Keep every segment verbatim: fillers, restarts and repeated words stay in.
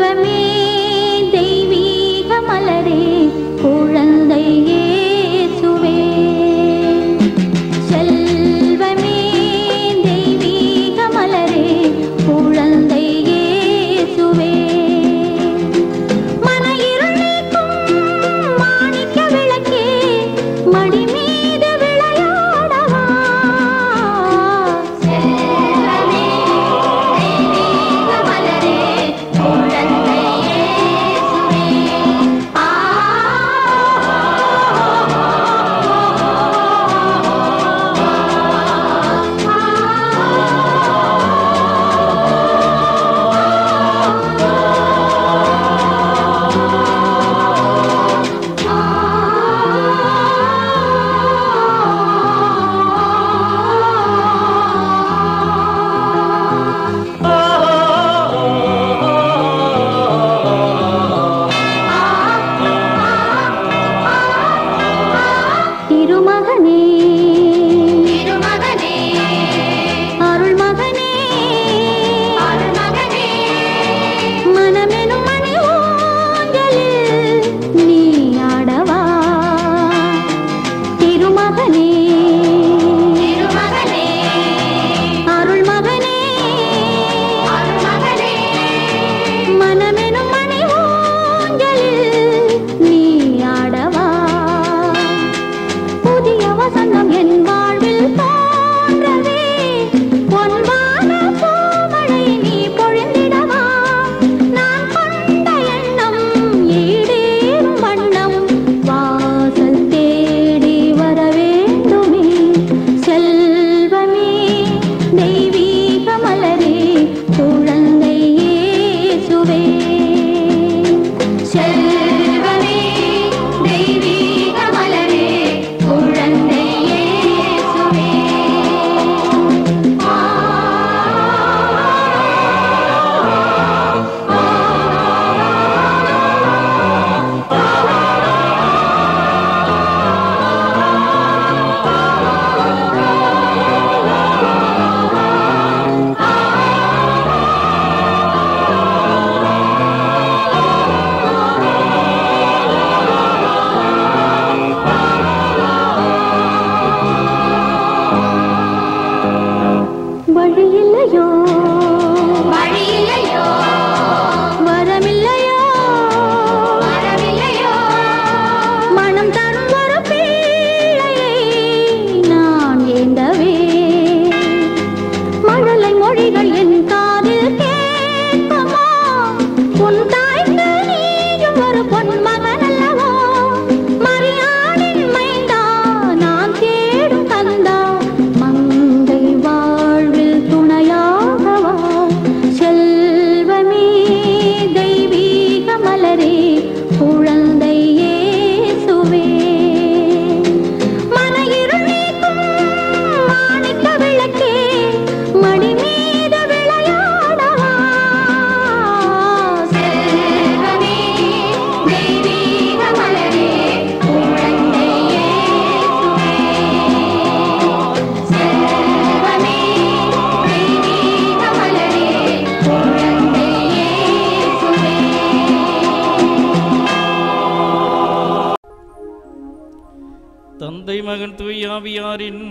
தந்தை மகன் தூயாவியாரின்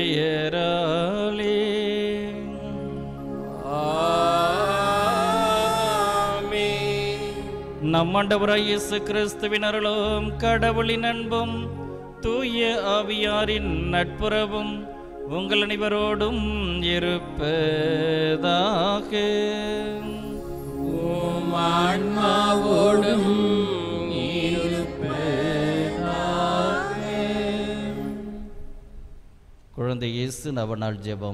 பெயராலே நம் ஆண்டவராய் இயேசு கிறிஸ்துவின் அருளும் கடவுளின் அன்பும் தூய ஆவியாரின் நட்புறவும் உங்கள் அனைவரோடும் இருப்பதாக. உம் ஆன்மாவோடும் குழந்தை இயேசு நவநாள் ஜெபம்.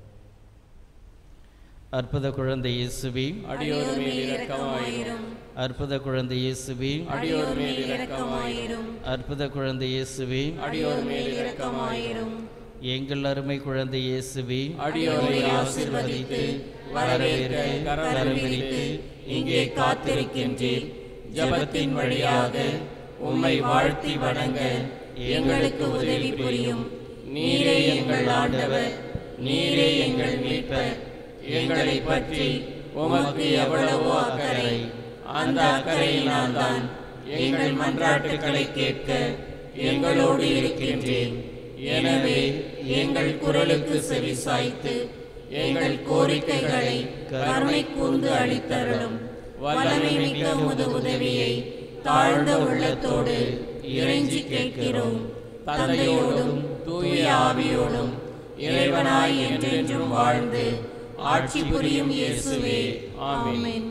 அற்புத குழந்தை இயேசுவே அடியோர் மேல் இரக்கமாயிரும். அற்புத குழந்தை இயேசுவே அடியோர் மேல் இரக்கமாயிரும். அற்புத குழந்தை இயேசுவே அடியோர் மேல் இரக்கமாயிரும். எங்கள் அருமை குழந்தை இயேசுவே அடியோரை ஆசீர்வதித்து வரவேற்க கரம் விரித்து இங்கே காத்திருக்கின்றீர். ஜெபத்தின் வழியாக உம்மை வாழ்த்தி வணங்க எங்களுக்கு உதவி புரியும். நீரே எங்கள் ஆண்டவர், நீரே எங்கள் மீட்பர். எங்களை பற்றி உமக்கு எவ்வளவோ அக்கறை. அந்த அக்கறையினால்தான் எங்கள் மன்றாட்டுக்களை கேட்க எங்களோடு இருக்கின்றேன். எனவே எங்கள் குரலுக்கு செவிசாய்த்து எங்கள் கோரிக்கைகளை கருணை கூர்ந்து அளித்தருளும். வல்லமை மிக்க உமது உதவியை தாழ்ந்த உள்ளத்தோடு இறைஞ்சி கேட்கிறோம். தந்தையோடும் தூய ஆவியோடும் இறைவனாய் என்றென்றும் வாழ்ந்து ஆட்சி புரியும் இயேசுவே, ஆமென்.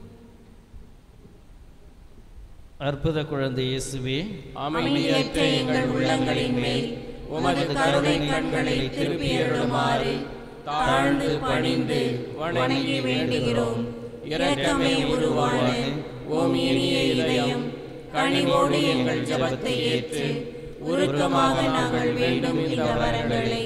அற்புத குழந்தை இயேசுவே, அமைதியற்ற எங்கள் உள்ளங்களின் மேல் உமது கருணை கண்களை திருப்பி அருளுமாறு தாழ்ந்து பணிந்து வணங்கி வேண்டுகிறோம். இரக்கமே உருவான ஓம் இனிய இதயம், கனிவோடு எங்கள் ஜெபத்தை ஏற்று உருக்கமாக நாங்கள் வேண்டும் இந்த வரங்களை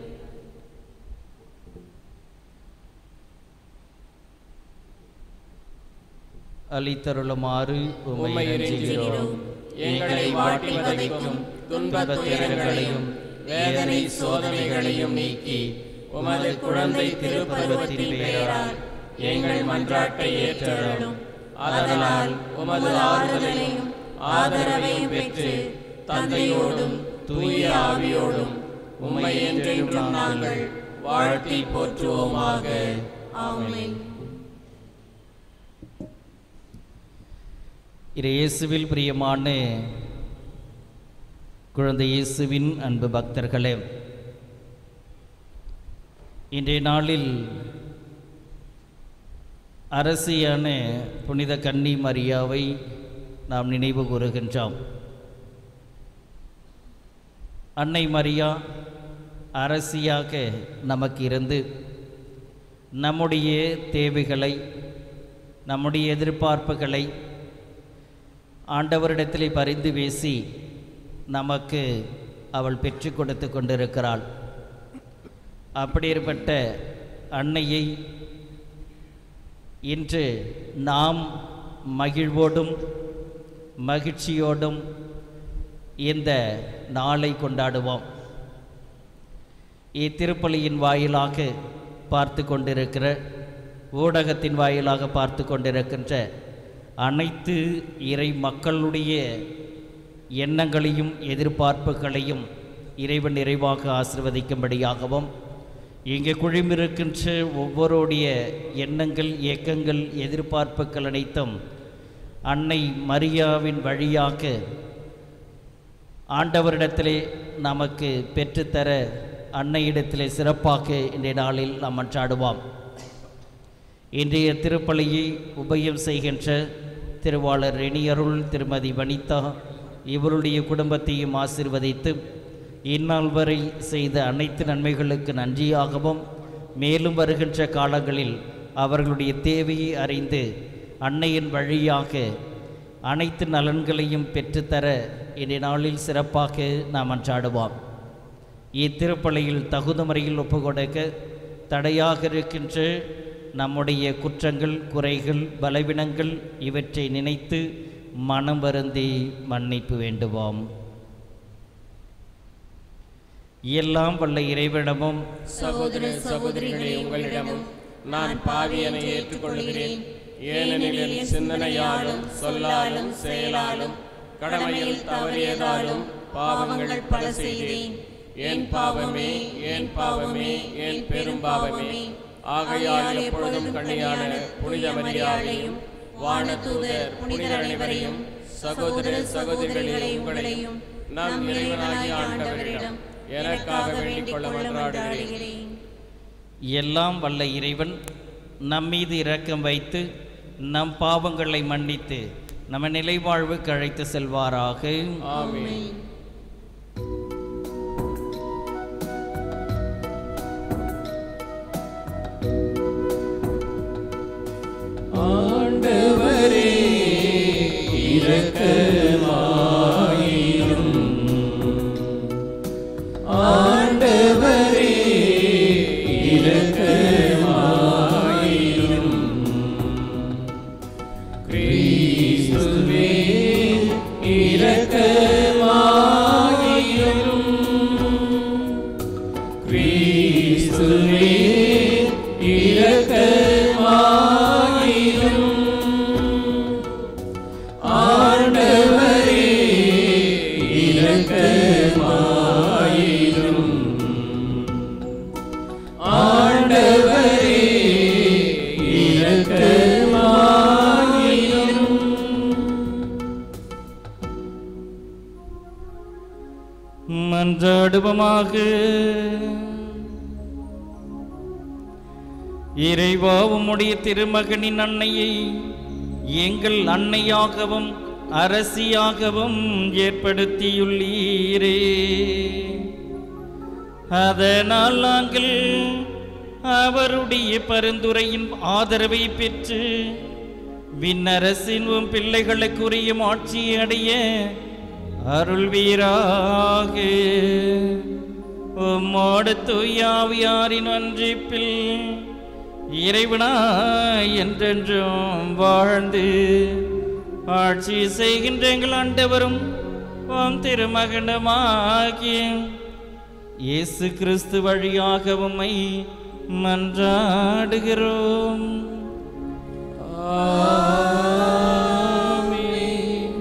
அளித்தருளுமாறு உம்மை இறைஞ்சுகிறோம். எங்களை வாட்டி வதைக்கும் துன்பத் துயரங்களையும் வேதனை சோதனைகளையும் நீக்கி உமது குழந்தை திருப்பருவத்தின் பெயரால் எங்கள் மன்றாட்டை ஏற்றருளும். அதனால் உமது ஆறுதலையும் ஆதரவையும் பெற்று தந்தையோடும் தூய ஆவியோடும் உம்மை என்றென்றும் நாங்கள் வாழ்த்தி போற்றுவோமாக. ஆமென். இயேசுவில் பிரியமான குழந்தை இயேசுவின் அன்பு பக்தர்களே, இன்றைய நாளில் அரசியான புனித கன்னி மரியாவை நாம் நினைவு கூறுகின்றோம். அன்னை மரியா அரசியாக நமக்கு இருந்து நம்முடைய தேவைகளை, நம்முடைய எதிர்பார்ப்புகளை ஆண்டவரிடத்திலே பரிந்து பேசி நமக்கு அவள் பெற்று கொடுத்து கொண்டிருக்கிறாள். அப்படிப்பட்ட அன்னையை இன்று நாம் மகிழ்வோடும் மகிழ்ச்சியோடும் இந்த நாளை கொண்டாடுவோம். இத்திருப்பலியின் வாயிலாக பார்த்து கொண்டிருக்கிற, ஊடகத்தின் வாயிலாக பார்த்து கொண்டிருக்கின்ற அனைத்து இறை மக்களுடைய எண்ணங்களையும் எதிர்பார்ப்புகளையும் இறைவன் நிறைவாக ஆசீர்வதிக்கும்படியாகவும், இங்கே குழுமிருக்கின்ற ஒவ்வொருடைய எண்ணங்கள், இயக்கங்கள், எதிர்பார்ப்புகள் அனைத்தும் அன்னை மரியாவின் வழியாக ஆண்டவரிடத்திலே நமக்கு பெற்றுத்தர அன்னையிடத்திலே சிறப்பாக இன்றைய நாளில் நாம் மன்றாடுவோம். இன்றைய திருப்பலியை உபயம் செய்கின்ற திருவாளர் ரெணியருள் திருமதி வனிதா இவருடைய குடும்பத்தையும் ஆசீர்வதித்து இந்நாள் வரை செய்த அனைத்து நன்மைகளுக்கு நன்றியாகவும், மேலும் வருகின்ற காலங்களில் அவர்களுடைய தேவையை அறிந்து அன்னையின் வழியாக அனைத்து நலன்களையும் பெற்றுத்தர இன்றைய நாளில் சிறப்பாக நாம் மன்றாடுவோம். இத்திருப்பலியில் தகுந்த முறையில் ஒப்புக்கொடுக்க தடையாக இருக்கின்ற நம்முடைய குற்றங்கள், குறைகள், பலவீனங்கள் இவற்றை நினைத்து மனம் வருந்தி மன்னிப்பு வேண்டுவோம். எல்லாம் வல்ல இறைவனிடமும் சகோதர சகோதரிகளே உங்களிடமும் நான் பாவியனை ஏற்றுக்கொள்கிறேன். ஏனெனில் என் சிந்தனையாலும் சொல்லாலும் செயலாலும் கடமையில் தவறியதாலும் பாவங்கள் பல செய்தேன். என் பாவமே, என் பாவமே, என் பெரும் பாவமே. ஆகையால் எப்பொழுதும் கண்ணியான புனித மரியாதையும் வானதூதர் புனிதர் அனைவரையும் சகோதர சகோதரிகளே உங்களையும் நம் இறைவனாகிய ஆண்டவரிடம் எனக்காக வேண்டிக் கொள்ள மன்றாடுகிறேன். எல்லாம் வல்ல இறைவன் நம்மீது இரக்கம் வைத்து நம் பாவங்களை மன்னித்து நம்ம நிலைவாழ்வுக்கு அழைத்து செல்வாராக. ஆமென். ஆண்டவரே இரக்கமாயிரும். ஆண்டவரே இரக்கமாயிரும். கிறிஸ்துவே இரக்கமாயிரும். கிறிஸ்துவே இரக்கமாயிரும். ஜெபமாக. இறைவா, உம்முடைய திருமகனின் அன்னையை எங்கள் அன்னையாகவும் அரசியாகவும் ஏற்படுத்தியுள்ளீரே. அதனால் நாங்கள் அவருடைய பரிந்துரையின் ஆதரவை பெற்று விண்ணரசின் உம் பிள்ளைகளுக்குரிய ஆட்சியை அடைய அருள்வீராக. உம்மோடு தூயாவியாரின் ஒன்றிப்பில் இறைவனாய் என்றென்றும் வாழ்ந்து ஆட்சி செய்கின்ற எங்கள் ஆண்டவரும் உம் திருமகனுமாகிய இயேசு கிறிஸ்து வழியாக உம்மை மன்றாடுகிறோம். ஆமென்.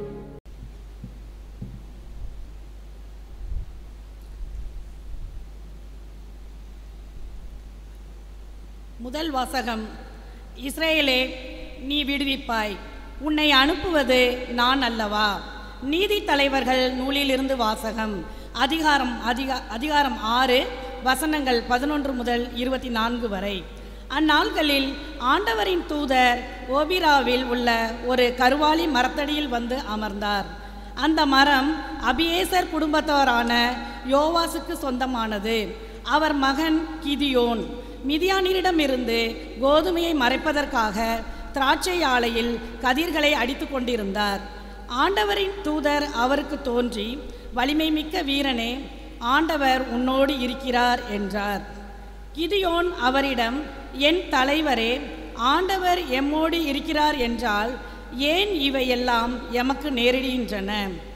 முதல் வாசகம். இஸ்ரேலே, நீ விடுவிப்பாய், உன்னை அனுப்புவது நான் அல்லவா? நீதி தலைவர்கள் நூலிலிருந்து வாசகம். அதிகாரம் அதிகா அதிகாரம் ஆறு வசனங்கள் பதினொன்று முதல் இருபத்தி நான்கு வரை. அந்நாள்களில் ஆண்டவரின் தூதர் ஓபிராவில் உள்ள ஒரு கருவாலி மரத்தடியில் வந்து அமர்ந்தார். அந்த மரம் அபியேசர் குடும்பத்தவரான யோவாசுக்கு சொந்தமானது. அவர் மகன் கிதியோன் மிதியானிடமிருந்து கோதுமையை மறைப்பதற்காக திராட்சை ஆலையில் கதிர்களை அடித்து கொண்டிருந்தார். ஆண்டவரின் தூதர் அவருக்கு தோன்றி, வலிமை மிக்க வீரனே, ஆண்டவர் உன்னோடு இருக்கிறார் என்றார். கிதியோன் அவரிடம், என் தலைவரே, ஆண்டவர் எம்மோடு இருக்கிறார் என்றால் ஏன் இவையெல்லாம் எமக்கு நேரிடுகின்றன?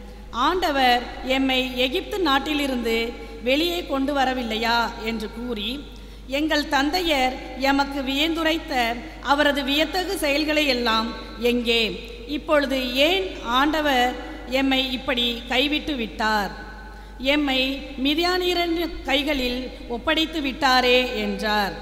ஆண்டவர் எம்மை எகிப்து நாட்டிலிருந்து வெளியே கொண்டு வரவில்லையா என்று கூறி, எங்கள் தந்தையர் எமக்கு வியந்துரைத்த அவரது வியத்தகு செயல்களை எல்லாம் எங்கே? இப்பொழுது ஏன் ஆண்டவர் எம்மை இப்படி கைவிட்டு விட்டார்? எம்மை மிதியானியரின் கைகளில் ஒப்படைத்து விட்டாரே என்றார்.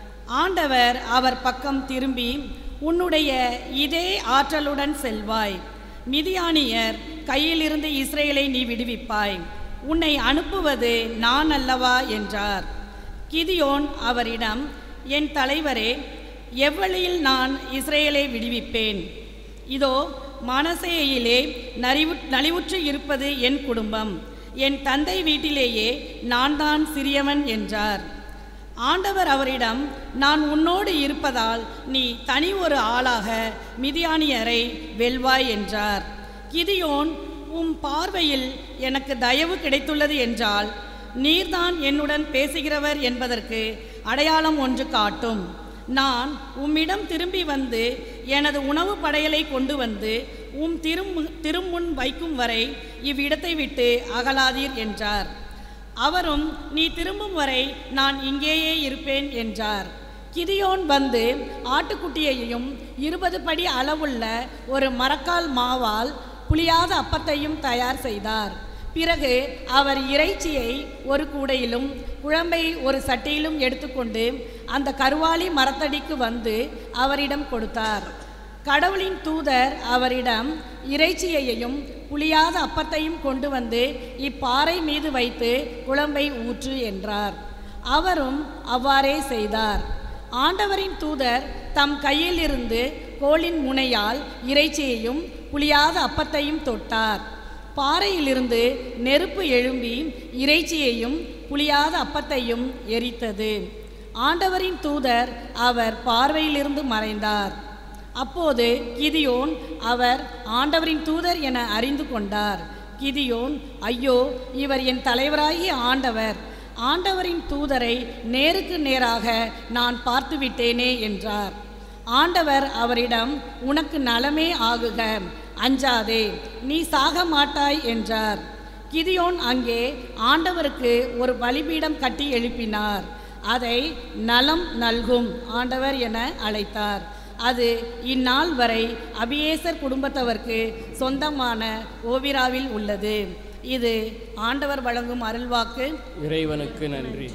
ஆண்டவர் அவர் பக்கம் திரும்பி, உன்னுடைய இதே ஆற்றலுடன் செல்வாய், மிதியானியர் கையிலிருந்து இஸ்ரேலை நீ விடுவிப்பாய், உன்னை அனுப்புவது நான் அல்லவா என்றார். கிதியோன் அவரிடம், என் தலைவரே, எவ்வழியில் நான் இஸ்ரேலை விடுவிப்பேன்? இதோ மனசேயிலே நலிவு நலிவுற்று இருப்பது என் குடும்பம், என் தந்தை வீட்டிலேயே நான் தான் சிறியவன் என்றார். ஆண்டவர் அவரிடம், நான் உன்னோடு இருப்பதால் நீ தனி ஒரு ஆளாக மிதியானியரை வெல்வாய் என்றார். கிதியோன், உம் பார்வையில் எனக்கு தயவு கிடைத்துள்ளது என்றால் நீர்தான் என்னுடன் பேசுகிறவர் என்பதற்கு அடையாளம் ஒன்று காட்டும். நான் உம்மிடம் திரும்பி வந்து எனது உணவு படையலை கொண்டு வந்து உம் திரும் திருமுன் வைக்கும் வரை இவ்விடத்தை விட்டு அகலாதீர் என்றார். அவரும், நீ திரும்பும் வரை நான் இங்கேயே இருப்பேன் என்றார். கிதியோன் வந்து ஆட்டுக்குட்டியையும் இருபது படி அளவுள்ள ஒரு மரக்கால் மாவால் புளியாத அப்பத்தையும் தயார் செய்தார். பிறகு அவர் இறைச்சியை ஒரு கூடையிலும் குழம்பை ஒரு சட்டியிலும் எடுத்துக்கொண்டு அந்த கருவாலி மரத்தடிக்கு வந்து அவரிடம் கொடுத்தார். கடவுளின் தூதர் அவரிடம், இறைச்சியையும் புளியாத அப்பத்தையும் கொண்டு வந்து இப்பாறை மீது வைத்து குழம்பை ஊற்று என்றார். அவரும் அவ்வாறே செய்தார். ஆண்டவரின் தூதர் தம் கையிலிருந்து கோலின் முனையால் இறைச்சியையும் புளியாத அப்பத்தையும் தொட்டார். பாறையிலிருந்து நெருப்பு எழும்பி இறைச்சியையும் புளியாத அப்பத்தையும் எரித்தது. ஆண்டவரின் தூதர் அவர் பார்வையிலிருந்து மறைந்தார். அப்போது கிதியோன் அவர் ஆண்டவரின் தூதர் என அறிந்து கொண்டார். கிதியோன், ஐயோ, இவர் என் தலைவராகிய ஆண்டவர், ஆண்டவரின் தூதரை நேருக்கு நேராக நான் பார்த்துவிட்டேனே என்றார். ஆண்டவர் அவரிடம், உனக்கு நலமே ஆகுக, அஞ்சாதே, நீ சாக மாட்டாய் என்றார். கிதியோன் அங்கே ஆண்டவருக்கு ஒரு பலிபீடம் கட்டி எழுப்பினார். அதை நலம் நல்கும் ஆண்டவர் என அழைத்தார். அது இந்நாள் வரை அபியேசர் குடும்பத்தவருக்கு சொந்தமான ஓபிராவில் உள்ளது. இது ஆண்டவர் வழங்கும் அருள்வாக்கு. இறைவனுக்கு நன்றி.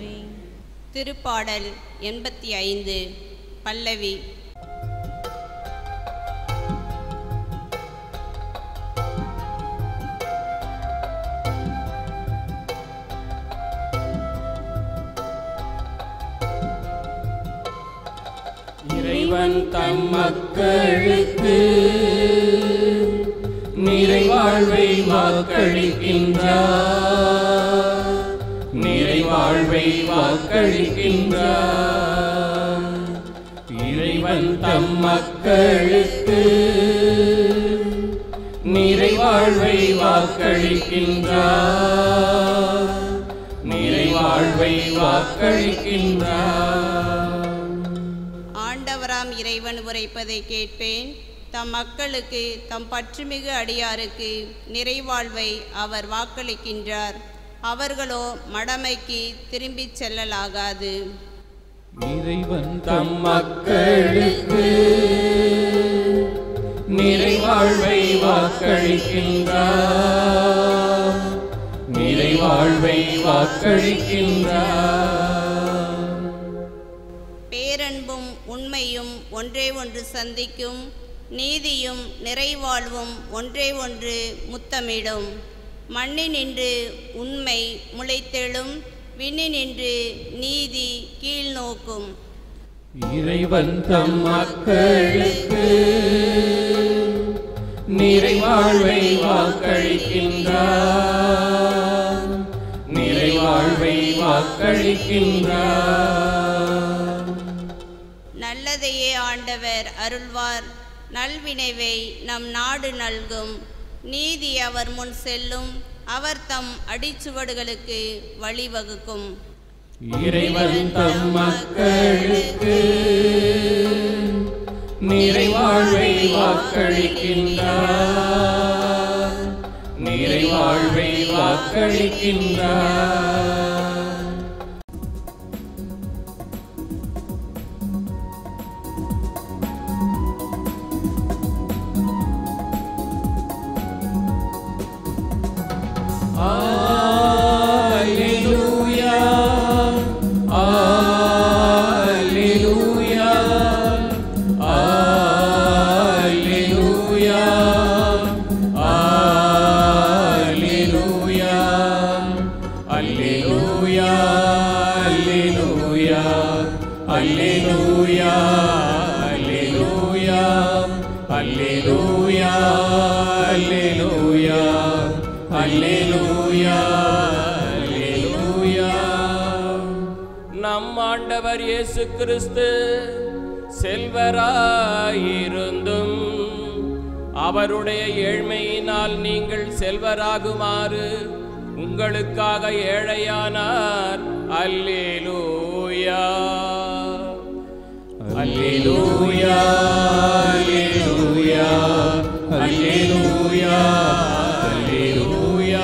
திருப்பாடல் எண்பத்தி ஐந்து. பல்லவி. இறைவன் தம் மக்களுக்கு நிறைவாழ்வை வாக்களிக்கின்றார், நிறைவாழ்வை வாக்களிக்கின்றார். இறைவன் தம் மக்களுக்கு நிறைவாழ்வை வாக்களிக்கின்றார், நிறைவாழ்வை வாக்களிக்கின்றார். ஆண்டவராம் இறைவன் உரைப்பதை கேட்பேன். தம் மக்களுக்கு தம் பற்றுமிகு அடியாருக்கு நிறைவாழ்வை அவர் வாக்களிக்கின்றார். அவர்களோ மடமைக்கு திரும்பிச் செல்லலாகாது. இறைவன் தம் மக்களுக்கு நிறைவாழ்வை வாக்களிக்கின்றார், நிறைவாழ்வை வாக்களிக்கின்றார். பேரன்பும் உண்மையும் ஒன்றே ஒன்று சந்திக்கும், நீதியும் நிறைவாழ்வும் ஒன்றே ஒன்று முத்தமிடும். மண்ணினின்று உண்மை முளைத்தெழும், விண்ணினின்று நீதி கீழ்நோக்கும். இறைவன் தம் மக்களுக்கு நிறைவாழ்வை வாக்களிக்கின்றார், நிறைவாழ்வை வாக்களிக்கின்றார். நல்லதையே ஆண்டவர் அருள்வார், நல்வினைவை நம் நாடு நல்கும். நீதி அவர் முன் செல்லும், அவர் தம் அடிச்சுவடுகளுக்கு வழிவகுக்கும். இறைவன் தம் மக்களுக்கு நிறைவாழ்வை வாக்களிக்கின்றார், நிறைவாழ்வை வாக்களிக்கின்றார். நம் ஆண்டவர் இயேசு கிறிஸ்து செல்வராயிருந்தும் அவருடைய ஏழ்மையினால் நீங்கள் செல்வராகுமாறு உங்களுக்காக ஏழையானார். அல்லேலூயா, அல்லேலூயா, அல்லேலூயா, அல்லேலூயா, அல்லேலூயா.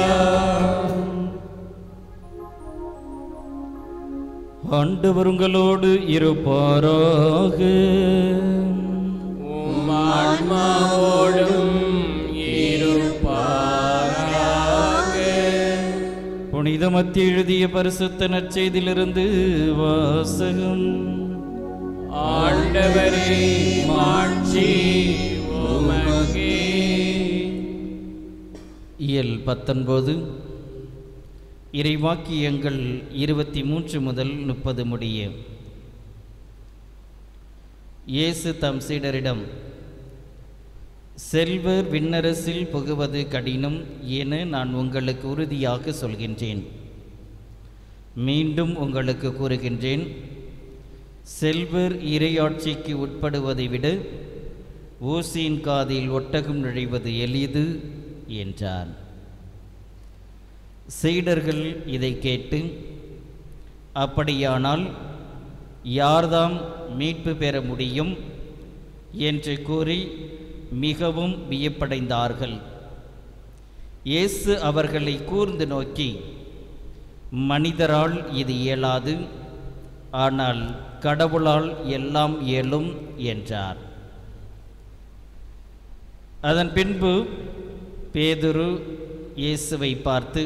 ஆண்டவர் உங்களோடு இருப்பாராக. உம் ஆன்மாவோடும் இருப்பாராக. புனித மத்திய எழுதிய பரிசுத்த நற்செய்தியிலிருந்து வாசகம். ஆண்டவரே மாட்சி உமக்கே. இயல் பத்தொன்பது. இறைவாக்கியங்கள் இருபத்தி மூன்று முதல் முப்பது முடிய. இயேசு தம் சீடரிடம், செல்வர் விண்ணரசில் புகுவது கடினம் என நான் உங்களுக்கு உறுதியாக சொல்கின்றேன். மீண்டும் உங்களுக்கு கூறுகின்றேன், செல்வர் இறையாட்சிக்கு உட்படுவதை விட ஊசியின் காதில் ஒட்டகம் நுழைவது எளிது என்றார். சீடர்கள் இதை கேட்டு, அப்படியானால் யார்தாம் மீட்பு பெற முடியும் என்று கூறி மிகவும் வியப்படைந்தார்கள். இயேசு அவர்களை கூர்ந்து நோக்கி, மனிதரால் இது இயலாது, ஆனால் கடவுளால் எல்லாம் இயலும் என்றார். அதன் பின்பு பேதுரு இயேசுவை பார்த்து,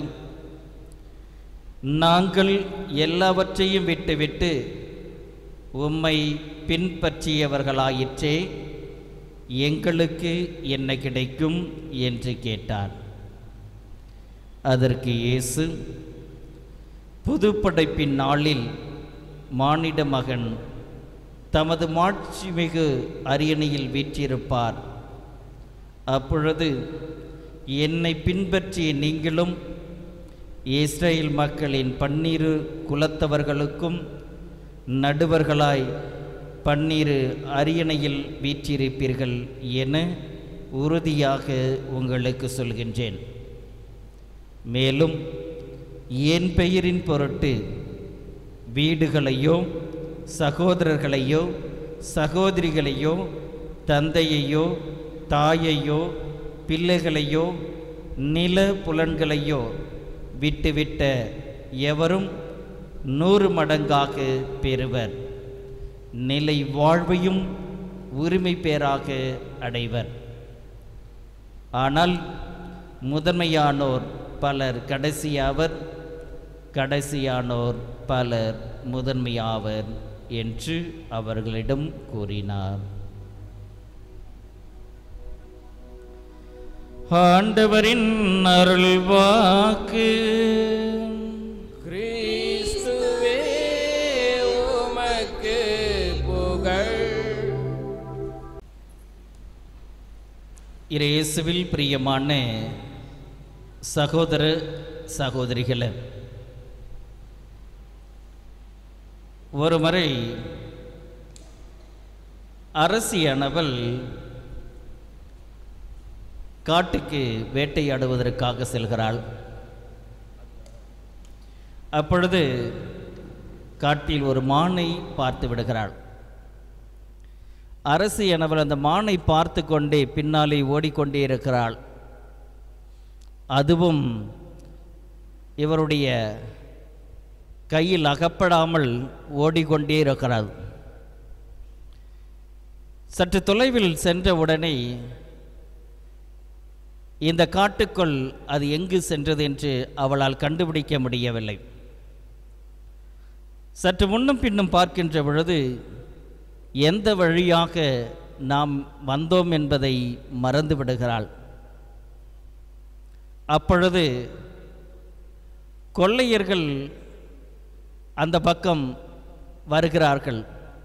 நாங்கள் எல்லாவற்றையும் விட்டுவிட்டு உம்மை பின்பற்றியவர்களாயிற்றே, எங்களுக்கு என்ன கிடைக்கும் என்று கேட்டார். அதற்கு இயேசு, புதுப்படைப்பின் நாளில் மானிட மகன் தமது மாட்சிமிகு அரியணையில் வீற்றிருப்பார். அப்பொழுது என்னை பின்பற்றிய நீங்களும் இஸ்ரேல் மக்களின் பன்னிரு குலத்தவர்களுக்கும் நடுவர்களாய் பன்னிரு அரியணையில் வீற்றிருப்பீர்கள் என உறுதியாக உங்களுக்கு சொல்கின்றேன். மேலும் என் பெயரின் பொருட்டு வீடுகளையோ சகோதரர்களையோ சகோதரிகளையோ தந்தையையோ தாயையோ பிள்ளைகளையோ நில புலன்களையோ விட்டுவிட்ட எவரும் நூறு மடங்காக பெறுவர். நிலை வாழ்வையும் உரிமை பேராக அடைவர். ஆனால் முதன்மையானோர் பலர் கடைசியாவர், கடைசியானோர் பலர் முதன்மையாவர் என்று அவர்களிடம் கூறினார். ஆண்டவரின் அருள்வாக்கு. கிறிஸ்துவே உமக்கு புகழ். இயேசுவில் பிரியமான சகோதர சகோதரிகளே, ஒருமுறை அரசியானவள் காட்டுக்கு வேட்டையாடுவதற்காக செல்கிறாள். அப்பொழுது காட்டில் ஒரு மானை பார்த்து விடுகிறாள். அரசியானவள் அந்த மானை பார்த்து கொண்டே பின்னாலே ஓடிக்கொண்டே இருக்கிறாள். அதுவும் இவருடைய கையில் அகப்படாமல் ஓடிக்கொண்டே இருக்கிறாள். சற்று தொலைவில் சென்ற உடனே இந்த காட்டுக்குள் அது எங்கு சென்றது என்று அவளால் கண்டுபிடிக்க முடியவில்லை. சற்று முன்னும் பின்னும் பார்க்கின்ற பொழுது எந்த வழியாக நாம் வந்தோம் என்பதை மறந்து விடுகிறாள். அப்பொழுது கொள்ளையர்கள் அந்த பக்கம் வருகிறார்கள்.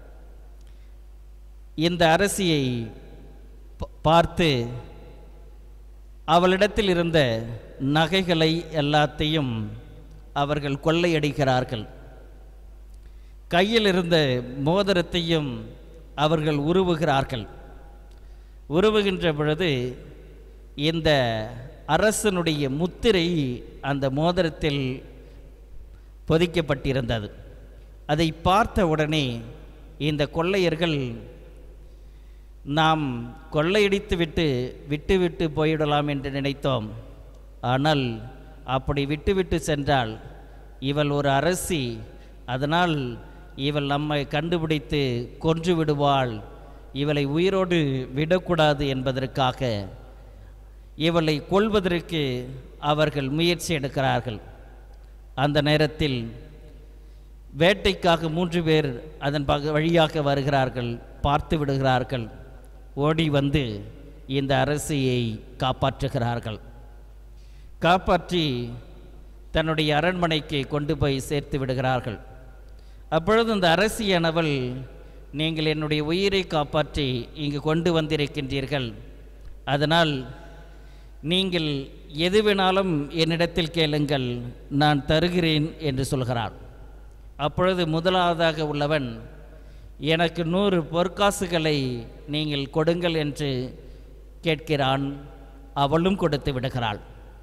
இந்த அரசியை பார்த்து அவளிடத்தில் இருந்த நகைகளை எல்லாத்தையும் அவர்கள் கொள்ளையடிக்கிறார்கள். கையில் இருந்த மோதிரத்தையும் அவர்கள் உருவுகிறார்கள். உருவுகின்ற பொழுது இந்த அரசனுடைய முத்திரை அந்த மோதிரத்தில் பொதிக்கப்பட்டிருந்தது. அதை பார்த்த உடனே இந்த கொள்ளையர்கள் நாம் கொள்ளையடித்து விட்டு விட்டுவிட்டு போயிடலாம் என்று நினைத்தோம். ஆனால் அப்படி விட்டுவிட்டு சென்றால் இவள் ஒரு அரசி, அதனால் இவள் நம்மை கண்டுபிடித்து கொன்று விடுவாள், இவளை உயிரோடு விடக்கூடாது என்பதற்காக இவளை கொல்வதற்கு அவர்கள் முயற்சி எடுக்கிறார்கள். அந்த நேரத்தில் வேட்டைக்காக மூன்று பேர் அதன் பக வழியாக வருகிறார்கள். பார்த்து விடுகிறார்கள். ஓடி வந்து இந்த அரசியை காப்பாற்றுகிறார்கள். காப்பாற்றி தன்னுடைய அரண்மனைக்கு கொண்டு போய் சேர்த்து விடுகிறார்கள். அப்பொழுது இந்த அரசியானவள், நீங்கள் என்னுடைய உயிரை காப்பாற்றி இங்கு கொண்டு வந்திருக்கின்றீர்கள், அதனால் நீங்கள் எது வேணாலும் என்னிடத்தில் கேளுங்கள், நான் தருகிறேன் என்று சொல்கிறாள். அப்பொழுது முதலாவதாக உள்ளவன், எனக்கு நூறு பொற்காசுகளை நீங்கள் கொடுங்கள் என்று கேட்கிறான். அவளும் கொடுத்து விடுகிறாள்.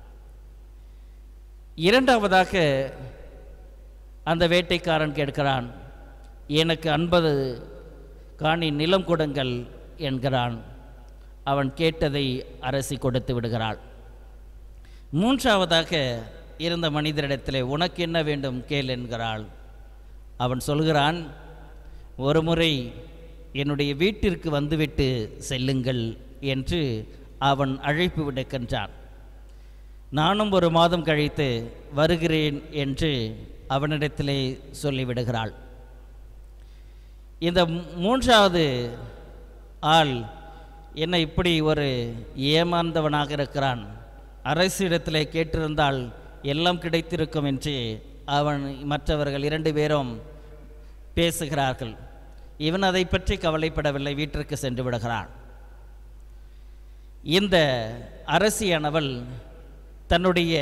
இரண்டாவதாக அந்த வேட்டைக்காரன் கேட்கிறான், எனக்கு ஐம்பது காணி நிலம் கொடுங்கள் என்கிறான். அவன் கேட்டதை அரசி கொடுத்து விடுகிறாள். மூன்றாவதாக இருந்த மனிதரிடத்தில், உனக்கு என்ன வேண்டும் கேள் என்கிறாள். அவன் சொல்கிறான், ஒரு முறை என்னுடைய வீட்டிற்கு வந்துவிட்டு செல்லுங்கள் என்று அவன் அழைப்பு விடுக்கின்றான். நானும் ஒரு மாதம் கழித்து வருகிறேன் என்று அவனிடத்திலே சொல்லிவிடுகிறாள். இந்த மூன்றாவது ஆள் என்ன இப்படி ஒரு ஏமாந்தவனாக இருக்கிறான், அரசிடத்திலே கேட்டிருந்தால் எல்லாம் கிடைத்திருக்கும் என்று அவன் மற்றவர்கள் இரண்டு பேரும் பேசுகிறார்கள். இவன் அதை பற்றி கவலைப்படவில்லை, வீட்டிற்கு சென்று விடுகிறான். இந்த அரசியானவள் தன்னுடைய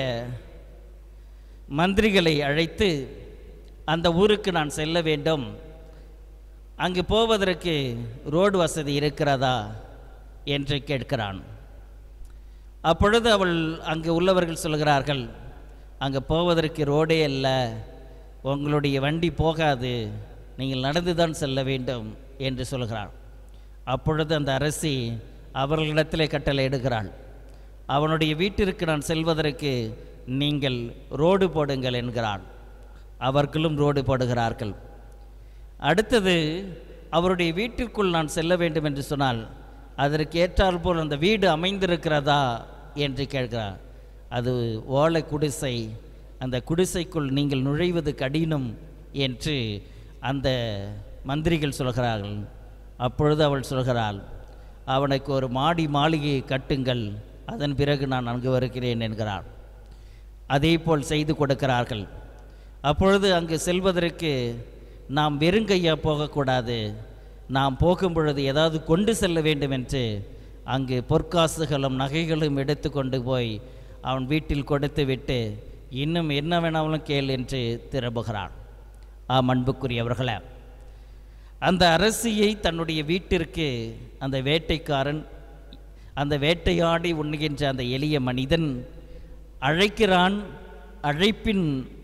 மந்திரிகளை அழைத்து அந்த ஊருக்கு நான் செல்ல வேண்டும், அங்கு போவதற்கு ரோடு வசதி இருக்கிறதா என்று கேட்கிறான். அப்பொழுது அவள் அங்கு உள்ளவர்கள் சொல்கிறார்கள், அங்கே போவதற்கு ரோடே அல்ல, உங்களுடைய வண்டி போகாது, நீங்கள் நடந்து தான் செல்ல வேண்டும் என்று சொல்கிறாள். அப்பொழுது அந்த அரசி அவர்களிடத்திலே கட்டளை எடுக்கிறாள், அவனுடைய வீட்டிற்கு நான் செல்வதற்கு நீங்கள் ரோடு போடுங்கள் என்கிறாள். அவர்களும் ரோடு போடுகிறார்கள். அடுத்தது அவருடைய வீட்டிற்குள் நான் செல்ல வேண்டும் என்று சொன்னால் அதற்கு ஏற்றால் போல் அந்த வீடு அமைந்திருக்கிறதா என்று கேட்கிறார். அது ஓலை குடிசை, அந்த குடிசைக்குள் நீங்கள் நுழைவது கடினம் என்று அந்த மந்திரிகள் சொல்கிறார்கள். அப்பொழுது அவள் சொல்கிறாள், அவனுக்கு ஒரு மாடி மாளிகையை கட்டுங்கள், அதன் பிறகு நான் அங்கு வருகிறேன் என்கிறாள். அதே போல் செய்து கொடுக்கிறார்கள். அப்பொழுது அங்கு செல்வதற்கு நாம் வெறுங்கையா போகக்கூடாது, நாம் போகும் பொழுது ஏதாவது கொண்டு செல்ல வேண்டும் என்று அங்கு பொற்காசுகளும் நகைகளும் எடுத்து கொண்டு போய் அவன் வீட்டில் கொடுத்து விட்டு இன்னும் என்ன வேணாலும் கேள் என்று திரும்புகிறான். ஆம் அன்புக்குரியவர்களே, அந்த அரசியை தன்னுடைய வீட்டிற்கு அந்த வேட்டைக்காரன், அந்த வேட்டையாடி உண்ணுகின்ற அந்த எளிய மனிதன் அழைக்கிறான். அழைப்பின்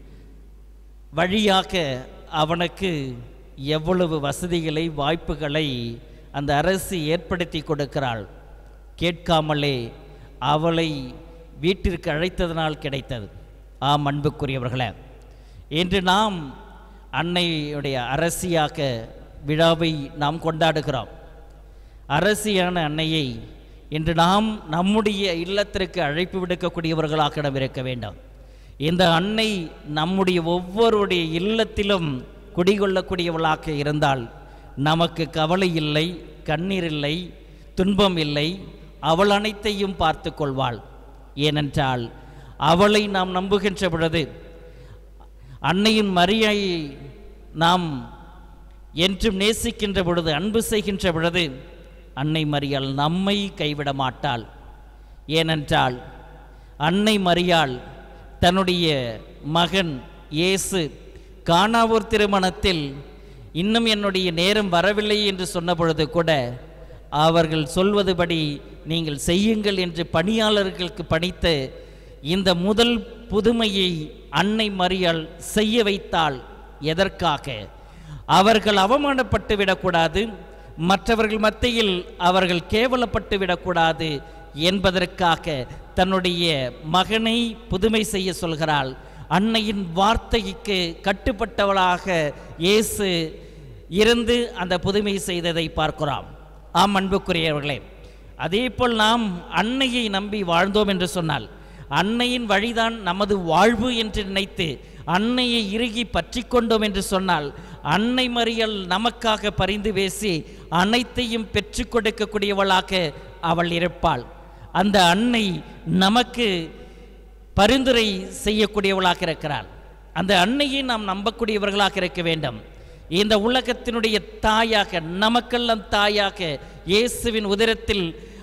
வழியாக அவனுக்கு எவ்வளவு வசதிகளை வாய்ப்புகளை அந்த அரசு ஏற்படுத்தி கொடுக்கிறாள். கேட்காமலே அவளை வீட்டிற்கு அழைத்ததனால் கிடைத்தது. ஆம் அன்புக்குரியவர்களே, இன்று நாம் அன்னையுடைய அரசியாக விழாவை நாம் கொண்டாடுகிறோம். அரசியான அன்னையை இன்று நாம் நம்முடைய இல்லத்திற்கு அழைப்பு விடுக்கக்கூடியவர்களாக நாம் இருக்க வேண்டும். இந்த அன்னை நம்முடைய ஒவ்வொருடைய இல்லத்திலும் குடிகொள்ளக்கூடியவளாக இருந்தால் நமக்கு கவலை இல்லை, கண்ணீர் இல்லை, துன்பம் இல்லை. அவள் அனைத்தையும் பார்த்து கொள்வாள். ஏனென்றால் அவளை நாம் நம்புகின்ற பொழுது, அன்னையின் மரியாயை நாம் என்றும் நேசிக்கின்ற பொழுது, அன்பு செய்கின்ற பொழுது, அன்னை மரியாள் நம்மை கைவிட மாட்டாள். ஏனென்றால் அன்னை மரியாள் தன்னுடைய மகன் இயேசு கானாவூர் திருமணத்தில் இன்னும் என்னுடைய நேரம் வரவில்லை என்று சொன்ன பொழுது கூட அவர்கள் சொல்வதுபடி நீங்கள் செய்யுங்கள் என்று பணியாளர்களுக்கு பணித்து இந்த முதல் புதுமையை அன்னை மரியாள் செய்ய வைத்தாள். எதற்காக? அவர்கள் அவமானப்பட்டு விடக்கூடாது, மற்றவர்கள் மத்தியில் அவர்கள் கேவலப்பட்டு விடக்கூடாது என்பதற்காக தன்னுடைய மகனை புதுமை செய்ய சொல்கிறாள். அன்னையின் வார்த்தைக்கு கட்டுப்பட்டவளாக இயேசு இருந்து அந்த புதுமை செய்ததை பார்க்கிறோம். ஆம் அன்புக்குரியவர்களே, அதே போல் நாம் அன்னையை நம்பி வாழ்ந்தோம் என்று சொன்னால், அன்னையின் வழிதான் நமது வாழ்வு என்று நினைத்து அன்னையை இறுகி பற்றி கொண்டோம் என்று சொன்னால், அன்னை மரியாள் நமக்காக பரிந்து பேசி அனைத்தையும் பெற்று கொடுக்கக்கூடியவளாக அவள் இருப்பாள். அந்த அன்னை நமக்கு பரிந்துரை செய்யக்கூடியவளாக இருக்கிறாள். அந்த அன்னையை நாம் நம்பக்கூடியவர்களாக இருக்க வேண்டும். இந்த உலகத்தினுடைய தாயாக, நமக்கெல்லாம் தாயாக, இயேசுவின் உதரத்தில்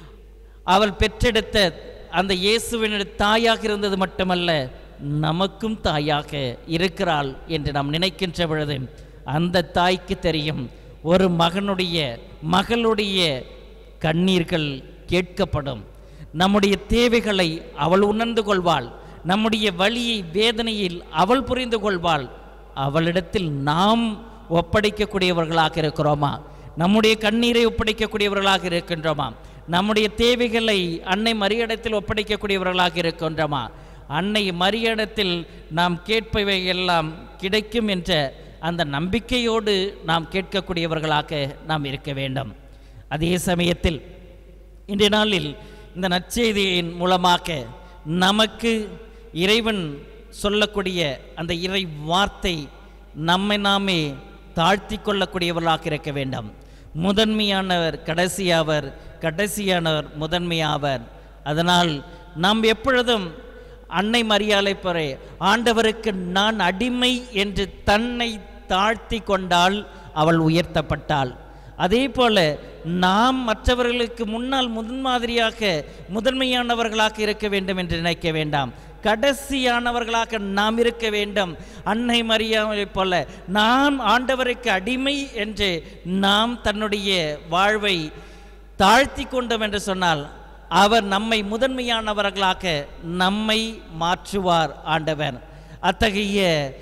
அவள் பெற்றெடுத்த அந்த இயேசுவினுடைய தாயாக இருந்தது மட்டுமல்ல, நமக்கும் தாயாக இருக்கிறாள் என்று நாம் நினைக்கின்ற பொழுது அந்த தாய்க்கு தெரியும், ஒரு மகனுடைய மகளுடைய கண்ணீர்கள் கேட்கப்படும். நம்முடைய தேவைகளை அவள் உணர்ந்து கொள்வாள். நம்முடைய வலியை, வேதனையில் அவள் புரிந்து கொள்வாள். அவளிடத்தில் நாம் ஒப்படைக்கக்கூடியவர்களாக இருக்கிறோமா? நம்முடைய கண்ணீரை ஒப்படைக்கக்கூடியவர்களாக இருக்கின்றோமா? நம்முடைய தேவைகளை அன்னை மரியாடத்தில் ஒப்படைக்கக்கூடியவர்களாக இருக்கின்றோமா? அன்னை மரியாடத்தில் நாம் கேட்பவை எல்லாம் கிடைக்கும் என்ற அந்த நம்பிக்கையோடு நாம் கேட்கக்கூடியவர்களாக நாம் இருக்க வேண்டும். அதே சமயத்தில் இன்றைய நாளில் இந்த நற்செய்தியின் மூலமாக நமக்கு இறைவன் சொல்லக்கூடிய அந்த இறை வார்த்தை நம்மை நாமே தாழ்த்தி கொள்ளக்கூடியவர்களாக இருக்க வேண்டும். முதன்மையானவர் கடைசியாவர், கடைசியானவர் முதன்மையாவர். அதனால் நாம் எப்பொழுதும் அன்னை மரியாளை பெற ஆண்டவருக்கு நான் அடிமை என்று தன்னை தாழ்த்தி கொண்டால் அவள் உயர்த்தப்பட்டாள். அதே போல நாம் மற்றவர்களுக்கு முன்னால் முன்மாதிரியாக முதன்மையானவர்களாக இருக்க வேண்டும் என்று நினைக்க வேண்டாம். கடைசியானவர்களாக நாம் இருக்க வேண்டும். அன்னை மரியாதை போல நாம் ஆண்டவருக்கு அடிமை என்று நாம் தன்னுடைய வாழ்வை தாழ்த்தி கொண்டோம் என்று சொன்னால் அவர் நம்மை முதன்மையானவர்களாக நம்மை மாற்றுவார் ஆண்டவர். அத்தகைய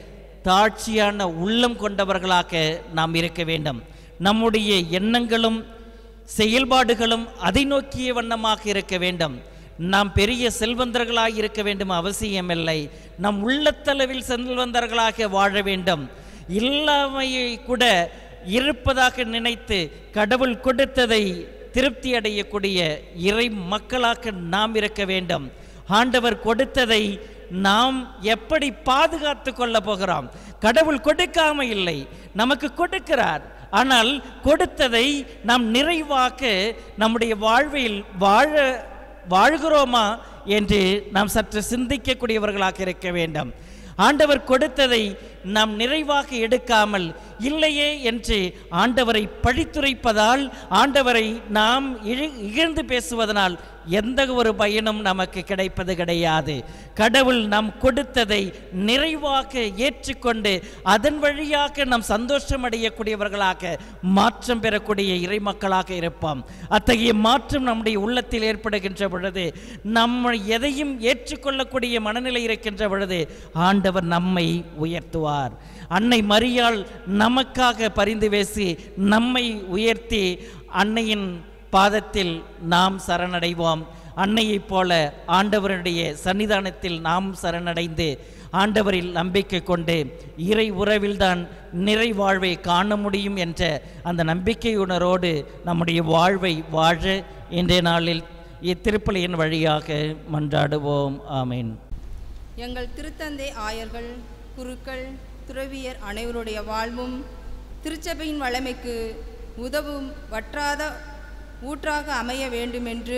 தாழ்ச்சியான உள்ளம் கொண்டவர்களாக நாம் இருக்க வேண்டும். நம்முடைய எண்ணங்களும் செயல்பாடுகளும் அதை நோக்கிய வண்ணமாக இருக்க வேண்டும். நாம் பெரிய செல்வந்தர்களாக இருக்க வேண்டும் அவசியமில்லை. நம் உள்ளத்தளவில் செல்வந்தர்களாக வாழ வேண்டும். இல்லாமையை கூட இருப்பதாக நினைத்து கடவுள் கொடுத்ததை திருப்தி அடையக்கூடிய இறை மக்களாக நாம் இருக்க வேண்டும். ஆண்டவர் கொடுத்ததை நாம் எப்படி பாதுகாத்து கொள்ள போகிறோம்? கடவுள் கொடுக்காம இல்லை, நமக்கு கொடுக்கிறார். ஆனால் கொடுத்ததை நாம் நிறைவாக்க நம்முடைய வாழ்வில் வாழ வாழ்கிறோமா என்று நாம் சற்று சிந்திக்கக்கூடியவர்களாக இருக்க வேண்டும். ஆண்டவர் கொடுத்ததை நாம் நிறைவாக எடுக்காமல் இல்லையே என்று ஆண்டவரை பழித்துரைப்பதால், ஆண்டவரை நாம் இகழ்ந்து பேசுவதனால் எந்த ஒரு பயனும் நமக்கு கிடைப்பது கிடையாது. கடவுள் நாம் கொடுத்ததை நிறைவாக ஏற்றுக்கொண்டு அதன் வழியாக நாம் சந்தோஷம் அடையக்கூடியவர்களாக மாற்றம் பெறக்கூடிய இறை மக்களாக இருப்போம். அத்தகைய மாற்றம் நம்முடைய உள்ளத்தில் ஏற்படுகின்ற பொழுது, நம்ம எதையும் ஏற்றுக்கொள்ளக்கூடிய மனநிலை இருக்கின்ற பொழுது ஆண்டவர் நம்மை உயர்த்துவார். அன்னை மரியாள் நமக்காக பரிந்து பேசி நம்மை உயர்த்தி அன்னையின் பாதத்தில் நாம் சரணடைவோம். அன்னையைப் போல ஆண்டவருடைய சன்னிதானத்தில் நாம் சரணடைந்து ஆண்டவரில் நம்பிக்கை கொண்டு இறை உறவில்தான் நிறைவாழ்வை காண முடியும் என்ற அந்த நம்பிக்கை உணரோடு நம்முடைய வாழ்வை வாழ இன்றைய நாளில் இத்திருப்பலியின் வழியாக மன்றாடுவோம். ஆமீன். எங்கள் திருத்தந்தை ஆயர்கள், குருக்கள், துறவியர் அனைவருடைய வாழ்வும் திருச்சபையின் வளமைக்கு உதவும் வற்றாத ஊற்றாக அமைய வேண்டுமென்று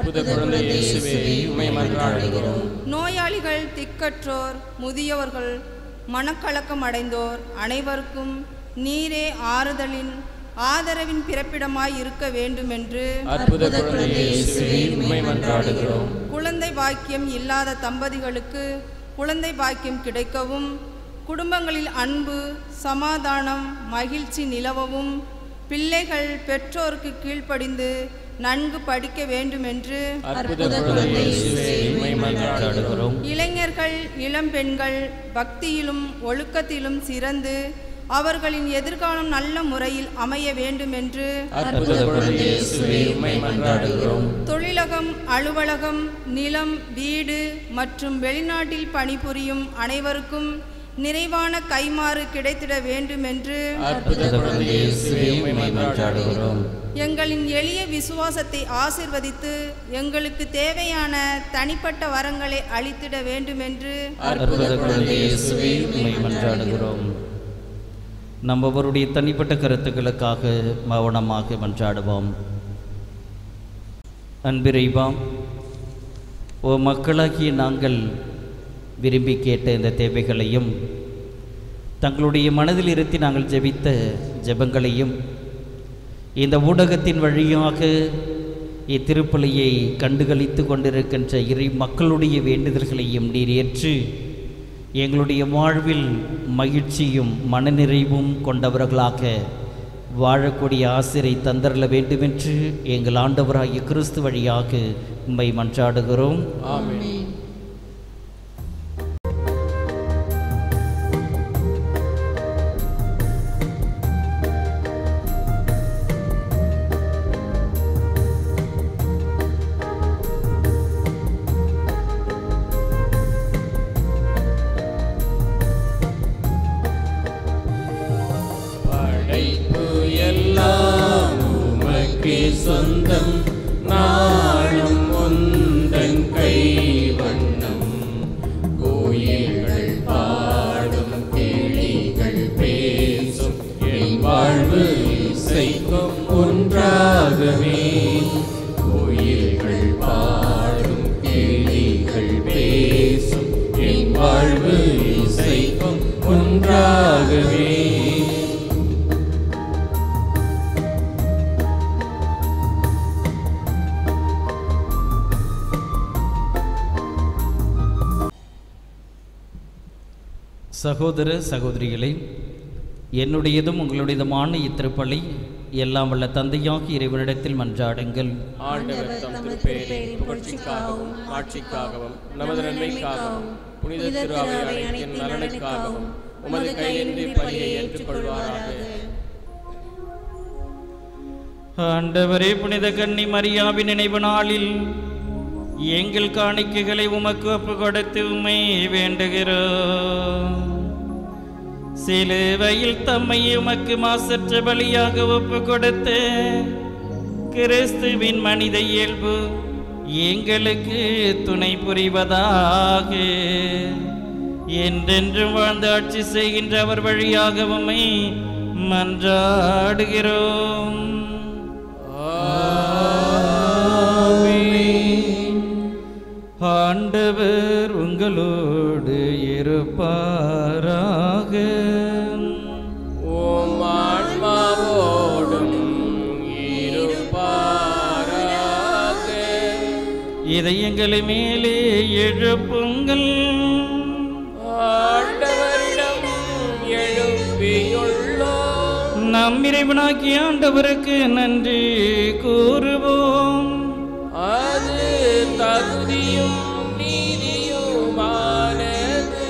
நோயாளிகள், திக்கற்றோர், முதியவர்கள், மனக்கலக்கம் அடைந்தோர் அனைவருக்கும் நீரே ஆறுதலின் ஆதரவின் பிறப்பிடமாய் இருக்க வேண்டுமென்று குழந்தை பாக்கியம் இல்லாத தம்பதிகளுக்கு குழந்தை பாக்கியம் கிடைக்கவும், குடும்பங்களில் அன்பு, சமாதானம், மகிழ்ச்சி நிலவவும், பிள்ளைகள் பெற்றோருக்கு கீழ்ப்படிந்து நன்கு படிக்க வேண்டுமென்று இளைஞர்கள், இளம்பெண்கள் பக்தியிலும் ஒழுக்கத்திலும் சிறந்து அவர்களின் எதிர்காலம் நல்ல முறையில் அமைய வேண்டுமென்று தொழிலகம், அலுவலகம், நிலம், வீடு மற்றும் வெளிநாட்டில் பணிபுரியும் அனைவருக்கும் நிறைவான கைமாறு கிடைத்திட வேண்டுமென்று எங்களின் எளிய விசுவாசத்தை ஆசிர்வதித்து எங்களுக்கு தேவையான தனிப்பட்ட வரங்களை அளித்திட வேண்டுமென்று நம்மவருடைய தனிப்பட்ட கருத்துக்களுக்காக மௌனமாக மன்றாடுவோம். அன்பிறைவாம், ஓ மக்களாகிய நாங்கள் விரும்பி கேட்ட இந்த தேவைகளையும் தங்களுடைய மனதில் இருத்தி நாங்கள் ஜெபித்த ஜெபங்களையும் இந்த ஊடகத்தின் வழியாக இத்திருப்பலியை கண்டுகளித்து கொண்டிருக்கின்ற இறை மக்களுடைய வேண்டுதல்களையும் நீர் ஏற்று எங்களுடைய வாழ்வில் மகிழ்ச்சியும் மனநிறைவும் கொண்டவர்களாக வாழக்கூடிய ஆசிரை தந்தரல வேண்டுமென்று எங்கள் ஆண்டவராகிய கிறிஸ்து வழியாக உம்மை மன்றாடுகிறோம். ஆமென். சொந்தம் நாளும் ஒன்றன் கை வண்ணம், கோயில்கள் பாடும் கிளிகள் பேசும் என் வாழ்வு இசைக்கும் ஒன்றாகவே. கோயில்கள் பாடும் கிளிகள் பேசும் என் வாழ்வு இசைக்கும் ஒன்றாகவே. சகோதர சகோதரிகளே, என்னுடையதும் உங்களுடையதுமான இத்திருப்பலி எல்லாம் வல்ல தந்தையாகி இறைவனிடத்தில் மன்றாடுங்கள். ஆண்டவர் தம் திருப்பெயரின் புகழ்ச்சிக்காகவும் ஆட்சிக்காகவும் நமது நன்மைக்காகவும் புனித திரு அவை அனைத்தின் நலனுக்காகவும் உமது கையேந்தி பலியை ஏற்றுக்கொள்வாராக. ஆண்டவரே, புனித கன்னி மரியாவின் நினைவு நாளில் எங்கள் காணிக்கைகளை உமக்கு ஒப்பு கொடுத்து உம்மை வேண்டுகிறோம். சிலுவையில் தம்மை உமக்கு மாசற்ற பலியாக ஒப்பு கொடுத்து கிறிஸ்துவின் மனித இயல்பு எங்களுக்கு துணை புரிவதாக. என்றென்றும் வாழ்ந்து ஆட்சி செய்கின்ற அவர் வழியாக உம்மை மன்றாடுகிறோம். ஆண்டவர் உங்களோடு இருப்பாராக. ஓம் ஆன்மாவோடும் இருப்பாராக. இதயங்களை மேலே எழுப்புங்கள். ஆண்டவரிடம் எழுப்பியுள்ளோம். நம் இறைவனாகிய ஆண்டவருக்கு நன்றி கூறுவோம். அது தகுதியும் நீதியுமானது.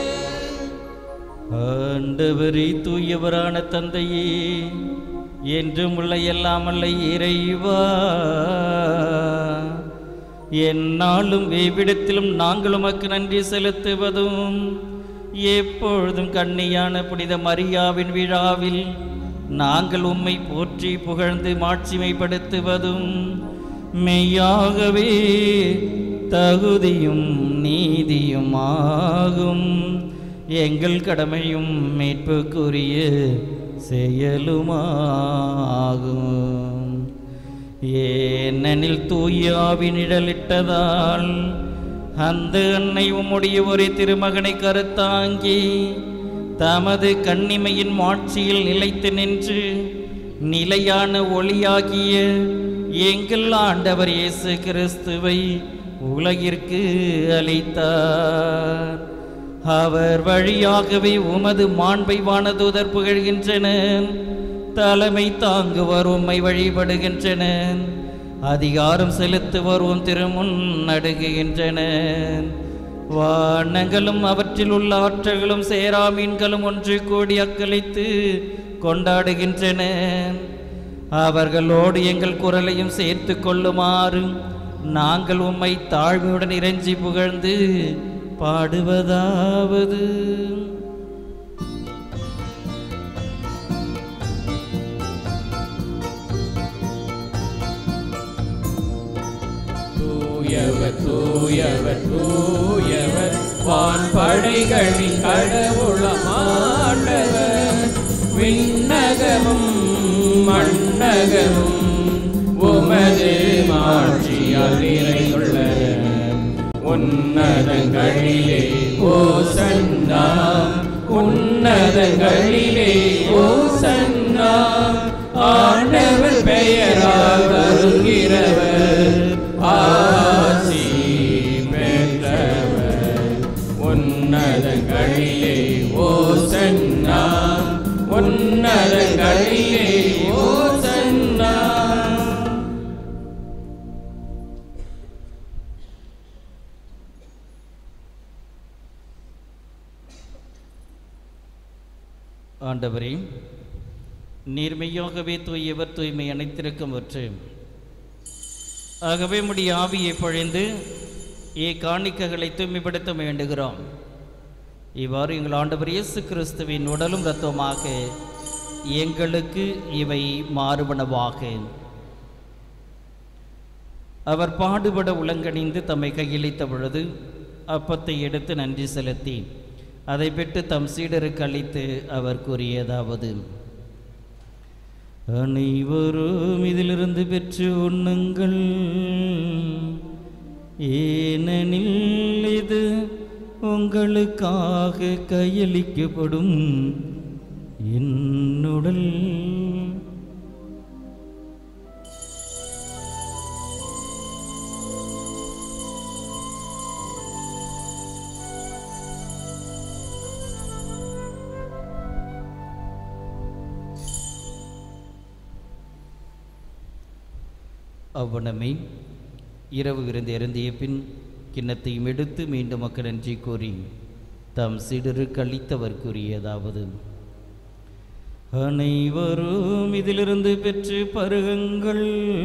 ஆண்டவரே, தூயவரான தந்தையே, என்றும் உள்ள எல்லாமல்ல இறைவா, எந்நாளும் எவ்விடத்திலும் நாங்கள் உமக்கு நன்றி செலுத்துவதும் எப்பொழுதும் கன்னியான புனித மரியாவின் விழாவில் நாங்கள் உம்மை போற்றி புகழ்ந்து மாட்சிமைப்படுத்துவதும் மெய்யாகவே தகுதியும் நீதியும் ஆகும். எங்கள் கடமையும் மீட்புக்குரிய செயலுமாகும். ஏனெனில் தூயாவி நிழலிட்டதால் அந்த அன்னை உம்முடைய ஒரே திருமகனை கருத்தாங்கி தமது கன்னிமையின் மாட்சியில் நிலைத்து நின்று நிலையான ஒளியாகிய எங்கள் ஆண்டவர் இயேசு கிறிஸ்துவை உலகிற்கு அளித்தார். அவர் வழியாகவே உமது மாண்பை வானதூதர் புகழ்கின்றனர். தலைமை தாங்குவோர் உம்மை வழிபடுகின்றனர். அதிகாரம் செலுத்துவோர் உம் திருமுன் நடுங்குகின்றனர். வானங்களும் அவற்றில் உள்ள ஆற்றல்களும் சேராமீன்களும் ஒன்று கூடி அக்களித்து கொண்டாடுகின்றனர். அவர்களோடு எங்கள் குரலையும் சேர்த்து கொள்ளுமாறு நாங்கள் உம்மை தாழ்மையுடன் இறைஞ்சி புகழ்ந்து பாடுவதாவது: தூயவர் தூயவர் தூயவர் வான்படைகளின் கடவுளமாண்டவர். விண்ணகமும் மண்ணகமும் உமது மாட்சியால் நிறைந்துள்ளன. உன்னதங்களிலே ஓசன்னா, உன்னதங்களிலே ஓசன்னா. ஆண்டவர் பெயரால் வருகிறவர் ஆசி பெற்றவர். உன்னதங்களிலே ஓசன்னா, உன்னதங்களிலே ஓசன்னா. ஆண்டவரே, நீர்மையாகவே தூயவர், தூய்மை அனைத்திற்கும் ஒற்று. ஆகவே உம்முடைய ஆவியை பொழிந்து ஏ காணிக்கைகளை தூய்மைப்படுத்த வேண்டுகிறோம். இவ்வாறு எங்கள் ஆண்டவர் இயேசு கிறிஸ்துவின் உடலும் இரத்தமாக எங்களுக்கு இவை மாறுபனவாக. அவர் பாடுபட உலங்கணிந்து தம்மை கையளித்த பொழுது அப்பத்தை எடுத்து நன்றி செலுத்தி அதை பெற்று தம் சீடருக்கு அளித்து அவர் கூறியதாவது: அனைவரும் இதிலிருந்து பெற்று உண்ணுங்கள், ஏனெனில் இது உங்களுக்காக கையளிக்கப்படும் என்னுடல். அவ்வனமே இரவு விருந்து இறந்திய பின் கிண்ணத்தையும் எடுத்து மீண்டும் மக்கள் நன்றி கூறி தம் சிடருக்கு அளித்தவர்க்குரியதாவது, அனைவரும் இதிலிருந்து பெற்று பருகுங்கள்,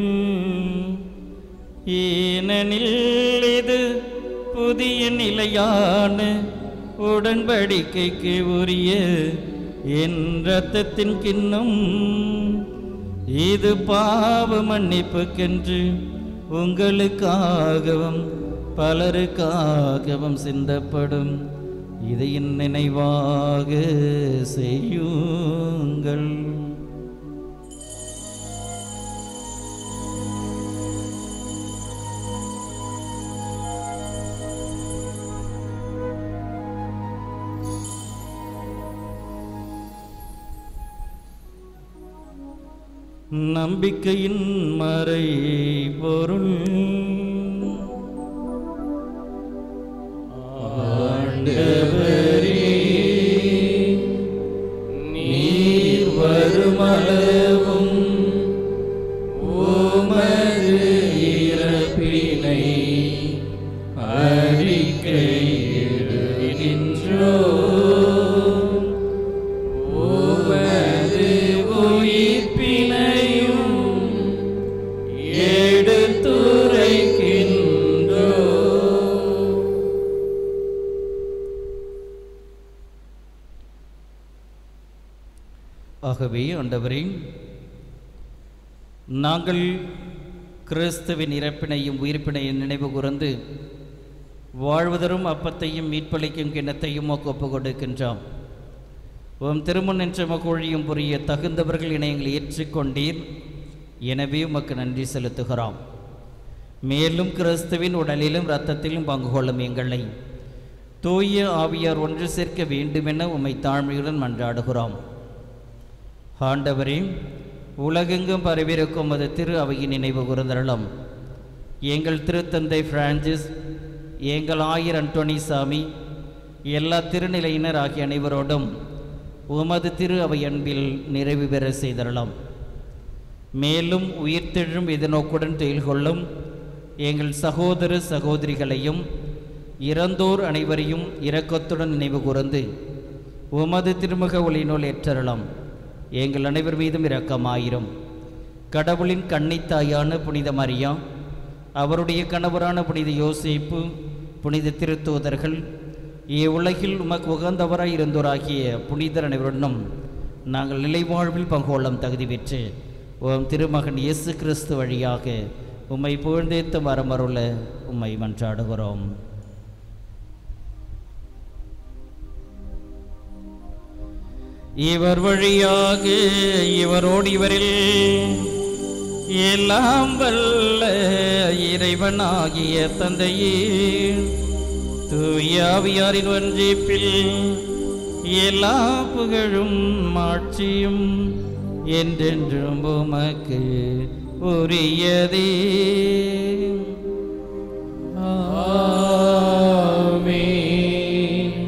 ஏனெனில் இது புதிய நிலையான உடன்படிக்கைக்கு உரிய என் இரத்தத்தின் கிண்ணம். இது பாவ மன்னிப்புக்கென்று உங்களுக்காகவும் பலருக்காகவும் சிந்தப்படும். இதை என் நினைவாக செய்யுங்கள். நம்பிக்கையின் மறை பொருள். ஆண்டவரே, நீர் வருமளவும் உமது இறப்பினை அறிக்கையிடுகின்றோம். ஆகவே ஆண்டவரே, நாங்கள் கிறிஸ்துவின் இறப்பினையும் உயிர்ப்பினையும் நினைவு கூர்ந்து வாழ்வதரும் அப்பத்தையும் மீட்பளிக்கும் கிண்ணத்தையும் ஒப்பு கொடுக்கின்றோம். உம் திருமண் என்ற மகொழியும் புரிய தகுந்தவர்கள் இணையங்களை ஏற்றுக்கொண்டீர். எனவே உமக்கு நன்றி செலுத்துகிறோம். மேலும் கிறிஸ்துவின் உடலிலும் இரத்தத்திலும் பங்கு கொள்ளும் எங்களை தூய ஆவியார் ஒன்று சேர்க்க வேண்டுமென உம்மை தாழ்மையுடன் மன்றாடுகிறோம். ஆண்டவரே, உலகெங்கும் பரவிருக்கும் அது திரு அவையின் நினைவு கூர்ந்தருளும். எங்கள் திருத்தந்தை பிரான்சிஸ், எங்கள் ஆயர் அன்டோனி சாமி, எல்லா திருநிலையினர் ஆகிய அனைவரோடும் உமது திரு அவை அன்பில் நிறைவு பெற செய்தருளும். மேலும் உயிர்த்தெழும் எதிர்நோக்குடன் தொழில் கொள்ளும் எங்கள் சகோதர சகோதரிகளையும் இறந்தோர் அனைவரையும் இரக்கத்துடன் நினைவு கூர்ந்து உமது திருமுக ஒளியினுள் ஏற்றருளும். எங்கள் அனைவர் மீதும் இரக்கமாயிரும். கடவுளின் கன்னித்தாயான புனித மரியா, அவருடைய கணவரான புனித யோசேப்பு, புனித திருத்தூதர்கள், இவ்வுலகில் உமக்கு உகந்தவராய் இருந்தோராகிய புனிதர் அனைவருடனும் நாங்கள் நிலைவாழ்வில் பங்கோளம் தகுதி பெற்று உம் திருமகன் இயேசு கிறிஸ்து வழியாக உம்மை புகழ்ந்தேத்து வரமருள உம்மை மன்றாடுகிறோம். இவர் வழியாக இவரோடு இவரில் எல்லாம் வல்ல இறைவனாகிய தந்தையே, தூய ஆவியாரின் ஒன்றிப்பில் எல்லா புகழும் ஆட்சியும் என்றென்றும் உமக்கு உரியதே. ஆமென்.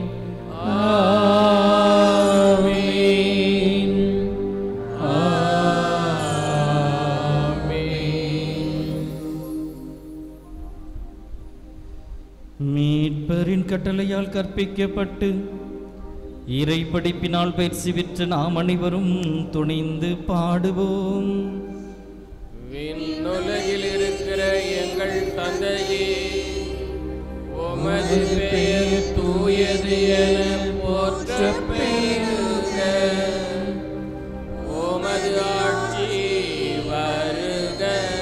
ஆமென். ஆமென். மீட்பரின் கட்டளையால் கற்பிக்கப்பட்டு இறை படிப்பினால் பயிற்சி பெற்ற நாம் அனைவரும் துணிந்து பாடுவோம். விண்ணுலகில் இருக்கிற எங்கள் தந்தையே, உமது பெயர் தூயது என போற்ற பெறுக. உமது ஆட்சி வருக.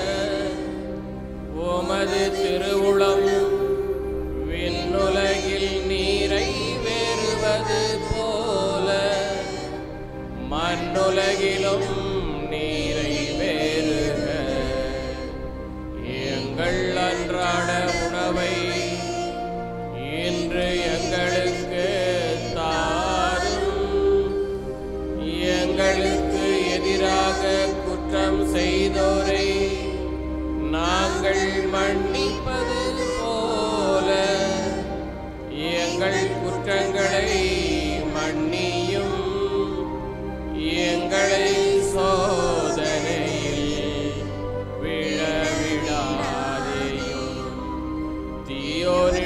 உமது திருவுளம் விண்ணுலகில் நீரை வேறுவது போல மண்ணுலகிலும் நீரை வேறுக. எங்கள் அன்றாட உணவை இன்று எங்களுக்கு தாரும்.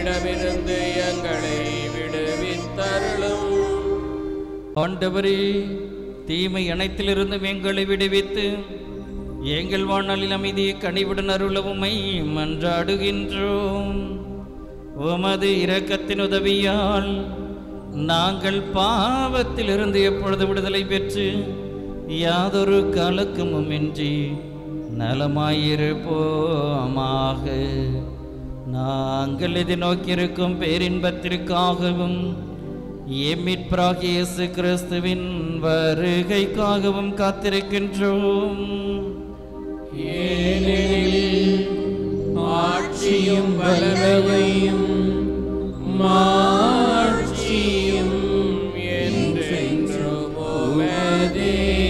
தீமையிடமிருந்து எங்களை விடுவித்தருளும். ஆண்டவரே, தீமை அனைத்திலிருந்தும் எங்களை விடுவித்து எங்கள் வாழ்நாளில் அமைதியை கனிவுடன் அருளவுமை மன்றாடுகின்றோம். உமது இரக்கத்தின் உதவியால் நாங்கள் பாவத்திலிருந்து எப்பொழுது விடுதலை பெற்று யாதொரு கலக்கமும் இன்றி நலமாயிருப்போமாக. நாங்கள் எதிர்நோக்கியிருக்கும் பேரின்பத்திற்காகவும் எம்மிட்பராகிய இயேசு கிறிஸ்துவின் வருகைக்காகவும் காத்திருக்கின்றோம். ஏனெனில் ஆட்சியும் வல்லமையும் மாட்சியும் என்றென்றும் உமதே.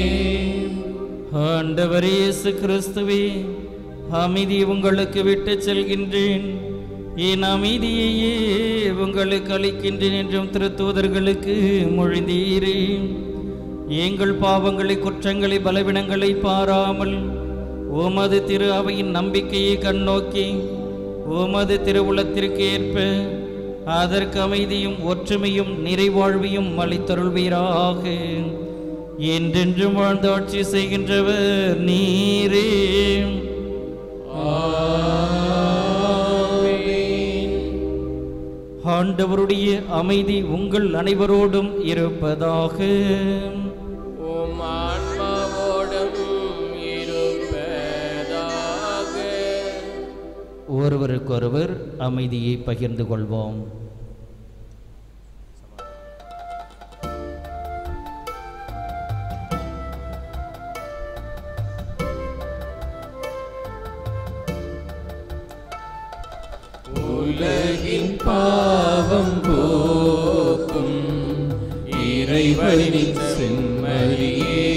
ஆண்டவர் இயேசு கிறிஸ்துவே, அமைதி உங்களுக்கு விட்டு செல்கின்றேன், என் அமைதியையே உங்களுக்கு அளிக்கின்றேன் என்றும் திருத்தூதர்களுக்கு மொழிந்தீரே. எங்கள் பாவங்களை, குற்றங்களை, பலவீனங்களை பாராமல் உமது திரு அவையின் நம்பிக்கையை கண்ணோக்கி உமது திருவுளத்திற்கு ஏற்ப அதற்கு அமைதியும் ஒற்றுமையும் நிறைவாழ்வையும் அளித்தருள்வீராக. என்றென்றும் வாழ்ந்து ஆட்சி செய்கின்றவர் நீரே. ஆண்டவருடைய அமைதி உங்கள் அனைவரோடும் இருப்பதாக. உம் ஆன்மாவோடும் இருப்பதாக. ஒருவருக்கொருவர் அமைதியை பகிர்ந்து கொள்வோம். உலகின் பாவம் போக்கும் இறைவனின் செம்மறியே,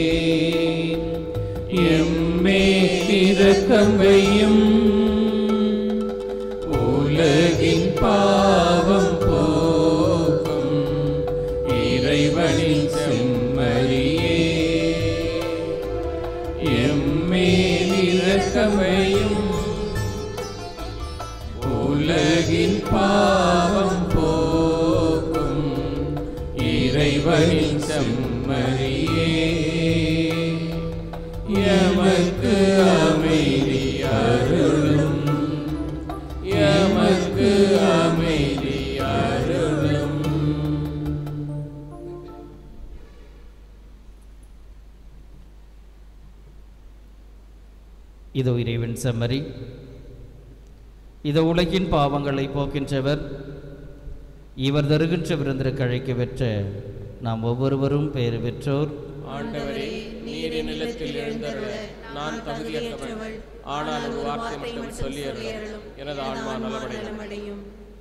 எம்மே இரக்கம் வையும். உலகின் பாவம் போக்கும் இறைவனின் செம்மறியே, எம்மே இரக்கம் வையும். உலகின் பாவம் போக்கும் இறைவனின் செம்மறியே, எமக்கு அமைதி அருளும், எமக்கு அமைதி அருளும். இதோ இறைவன் செம்மறி, இதோ உலகின் பாவங்களை போக்கின்றவர், இவர் தருகின்ற விருந்திற்கு அழைக்க பெற்ற நாம் ஒவ்வொருவரும் பெயர் பெற்றோர். ஆண்டவரே, நீர் என் நிலத்தில் எழுந்தருள நான் தகுதியற்றவள், ஆனால் ஒரு வார்த்தை மட்டும் சொல்லி அருளும், எனது ஆன்மா நலமடையும்.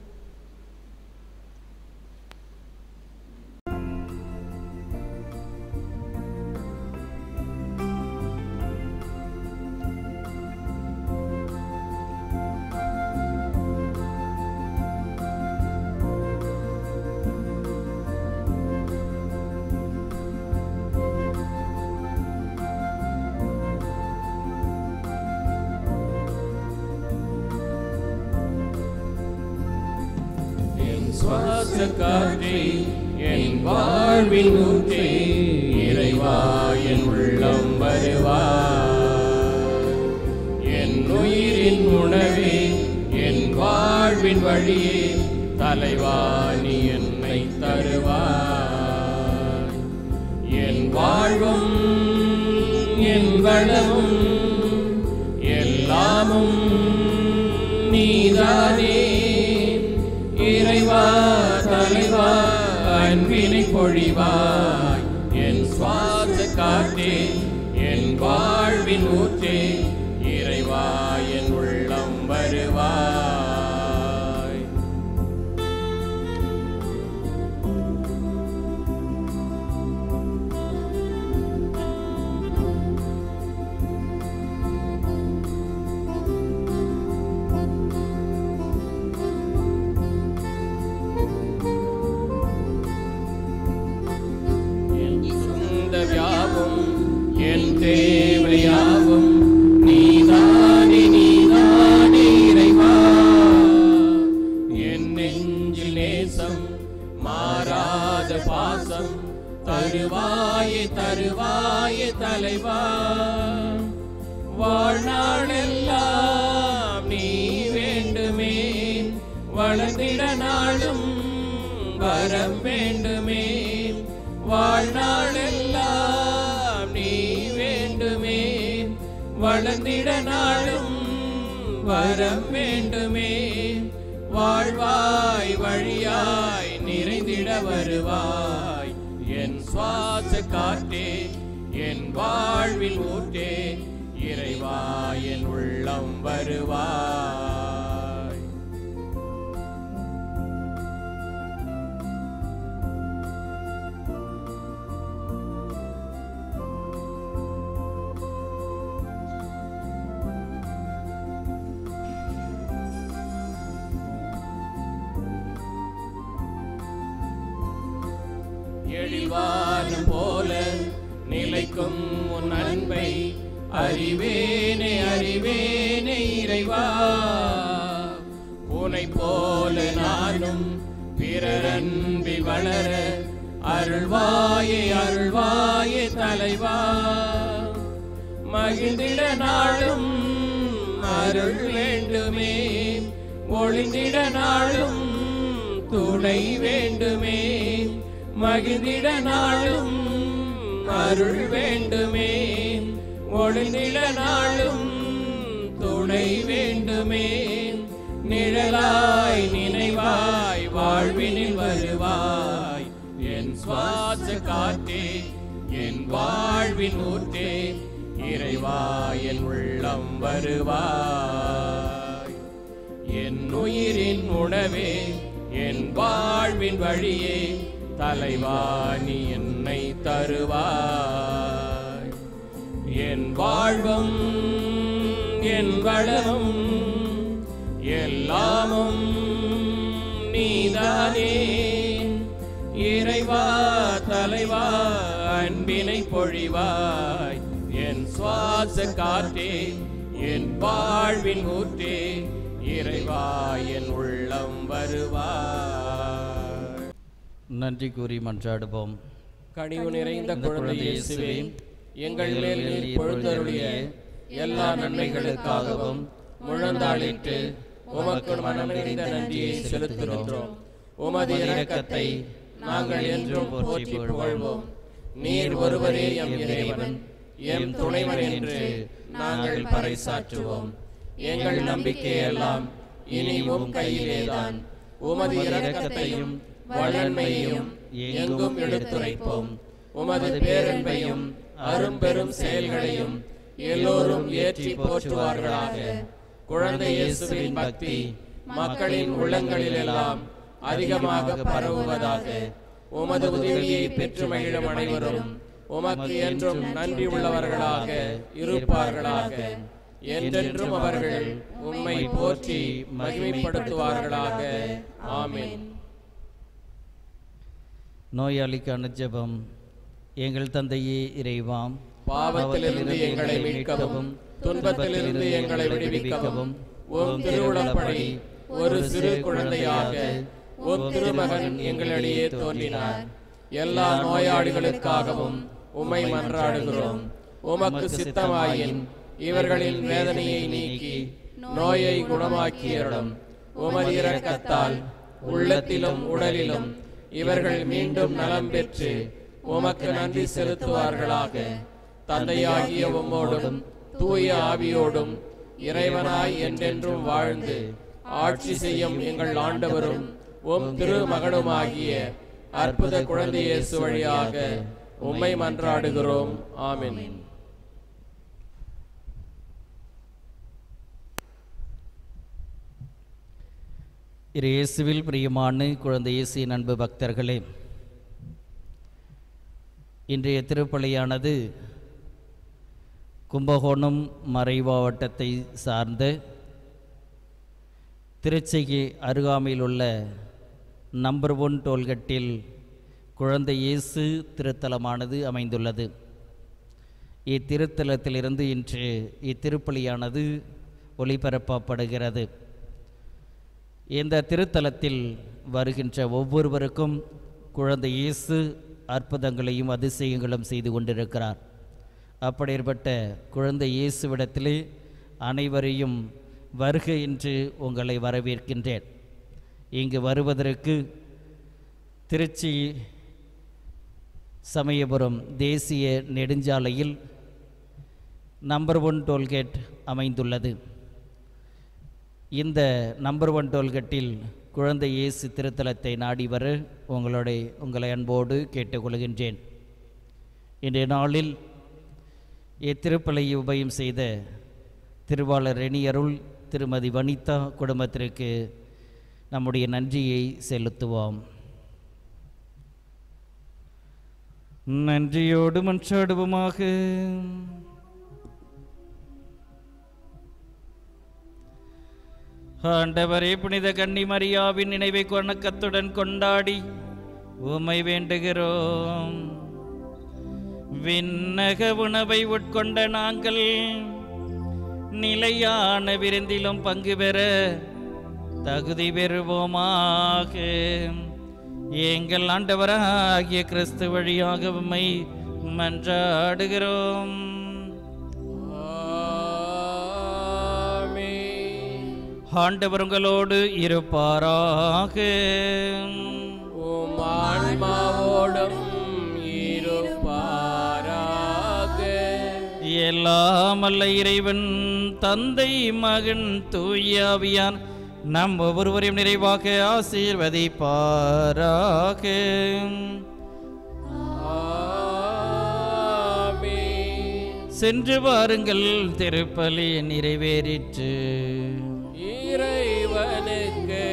சுவாச காற்றே, என் வாழ்வின் ஊற்றே, இறைவா என் உள்ளம் வருவாய். என் உயிரின் உணவே, என் வாழ்வின் வழியே, தலைவா நீ என்னை தருவாய். என் வாழ்வும் என் வளமும் எல்லாமும் நீதானே. இறைவா தலைவா அன்பினை பொழிவாய். என் சுவாச காற்றே, என் வாழ்வின் ஊற்றே, இறைவா என் உள்ளம் வருவாய். என் தேவை வா. வாழ்நாளெல்லாம் நீ வேண்டுமே, வளர்ந்திட நாளும் வரம் வேண்டுமே. வாழ்நாளெல்லாம் நீ வேண்டுமே, வளர்ந்திட நாளும் வரம் வேண்டுமே. வாழ்வாய் வழியாய் நிறைந்திட வருவாய். என் சுவாச காற்றே, என் வாழ்வில் ஊற்றே, இறைவா என் உள்ளம் வருவாய். எழில்வானம் போல நிலைக்கும் உன் அன்பை அறிவேனே அறிவேனே இறைவா. உனை போல நானும் பிறர் அன்பில் வளர அருள்வாயே அருள்வாயே தலைவா. மகிழ்ந்திட நாளும் அருள் வேண்டுமே, ஒளிந்திட நாளும் துணை வேண்டுமே. மகிழ்ந்திட நாளும் அருள் வேண்டுமே, ஒளிந்திட நாளும் துணை வேண்டுமே. நிழலாய் நினைவாய் வாழ்வினில் வருவாய். என் சுவாச காற்றே, என் வாழ்வின் ஊற்றே, இறைவா என் உள்ளம் வருவாய். என் உயிரின் உணவே, என் வாழ்வின் வழியே, தலைவா நீ என்னை தருவாய். என் வாழ்வும் என் வளமும் எல்லாமும் நீதானே. இறைவா தலைவா அன்பினை பொழிவாய். என் சுவாச காற்றே, என் வாழ்வின் ஊற்றே, இறைவா என் உள்ளம் வருவாய். நன்றி கூறி மன்றாடுவோம். கனிவு நிறைந்த குழந்தை இயேசுவே, எங்கள் மேல் நீர் பொழுதருளிய எல்லா நன்மைகளுக்காகவும் முழந்தாளிட்டு உமக்கு மனம் நிறைந்த நன்றியை செலுத்துகின்றோம். உமது இரக்கத்தை நாங்கள் என்றும் போற்றி புகழ்வோம். நீர் ஒருவரே எம் இறைவன், எம் துணைவன் என்று நாங்கள் பறைசாற்றுவோம். எங்கள் நம்பிக்கையெல்லாம் இனி உம் கையிலேதான். உமது இரக்கத்தையும் வல்லன்மையையும் எங்கும் எடுத்துரைப்போம். உமது பேரன்பையும் அரும்பெரும் செயல்களையும் எல்லோரும் ஏற்றி போற்றுவார்களாக. குழந்தை இயேசுவின் பக்தி மக்களின் உள்ளங்களிலெல்லாம் அதிகமாக பரவுவதாக. உமது உதவியை பெற்று மகிழும் அனைவரும் உமக்கு என்றும் நன்றி உள்ளவர்களாக இருப்பார்களாக. என்றென்றும் அவர்கள் உம்மை போற்றி மகிமைப்படுத்துவார்களாக. ஆமென். நோயாளிக்கான ஜெபம். எங்கள் தந்தையே இறைவாம், பாவத்திலிருந்து எங்களை மீட்கவும் துன்பத்திலிருந்து எங்களை விடுவிக்கவும் உம் திருவுளப்படி ஒரு சிறு குழந்தையாக உம் திருமகன் எங்களிடையே தோன்றினார். எல்லா நோயாளிகளுக்காகவும் உம்மை மன்றாடுகிறோம். உமக்கு சித்தமாயின் இவர்களின் வேதனையை நீக்கி நோயை குணமாக்கியருளும். உமது இரக்கத்தால் உள்ளத்திலும் உடலிலும் இவர்கள் மீண்டும் நலம் பெற்று உமக்கு நன்றி செலுத்துவார்களாக. தந்தையாகிய உம்மோடும் தூய ஆவியோடும் இறைவனாய் என்றென்றும் வாழ்ந்து ஆட்சி செய்யும் எங்கள் ஆண்டவரும் உம் திருமகனுமாகிய அற்புத குழந்தை இயேசு வழியாக உம்மை மன்றாடுகிறோம். ஆமென். இயேசுவில் பிரியமான குழந்தை இயேசுவின் அன்பு பக்தர்களே, இன்றைய திருப்பலியானது கும்பகோணம் மறை மாவட்டத்தை சார்ந்த திருச்சிக்கு அருகாமையில் உள்ள நம்பர் ஒன் டோல்கட்டில் குழந்தை இயேசு திருத்தலமானது அமைந்துள்ளது. இத்திருத்தலத்திலிருந்து இன்று இத்திருப்பலியானது ஒளிபரப்பப்படுகிறது. இந்த திருத்தலத்தில் வருகின்ற ஒவ்வொருவருக்கும் குழந்தை இயேசு அற்புதங்களையும் அதிசயங்களும் செய்து கொண்டிருக்கிறார். அப்படிப்பட்ட குழந்தை இயேசுவிடத்திலே அனைவரையும் வருக என்று உங்களை வரவேற்கின்றேன். இங்கு வருவதற்கு திருச்சி சமயபுரம் தேசிய நெடுஞ்சாலையில் நம்பர் ஒன் டோல்கேட் அமைந்துள்ளது. இந்த நம்பர் ஒன் டோல்கேட்டில் குழந்தை இயேசு திருத்தலத்தை நாடி வர உங்களுடைய உங்களை அன்போடு கேட்டுக்கொள்கின்றேன். இன்றைய நாளில் இத்திருப்பலியை உபயம் செய்த திருவாளர் ரெணியருள் திருமதி வனிதா குடும்பத்திற்கு நம்முடைய நன்றியை செலுத்துவோம். நன்றியோடு மன்றாடுவோமாக. ஆண்டவரே, புனித கன்னி மரியாவின் நினைவை வணக்கத்துடன் கொண்டாடி உம்மை வேண்டுகிறோம். விண்ணக உணவை உட்கொண்ட நாங்கள் நிலையான விருந்திலும் பங்கு பெற தகுதி பெறுவோமாக. எங்கள் ஆண்டவராகிய கிறிஸ்து வழியாக உம்மை மன்றாடுகிறோம். ஆண்டவர் உங்களோடு இருப்பாராக. உம் ஆன்மாவோடும் இருப்பாராக. எல்லாம் அல்ல இறைவன் தந்தை மகன் தூய ஆவியார் நம் ஒவ்வொருவரையும் நிறைவாக ஆசீர்வதிப்பாராக. சென்று வாருங்கள், திருப்பலி நிறைவேறிற்று. இறைவனுக்கு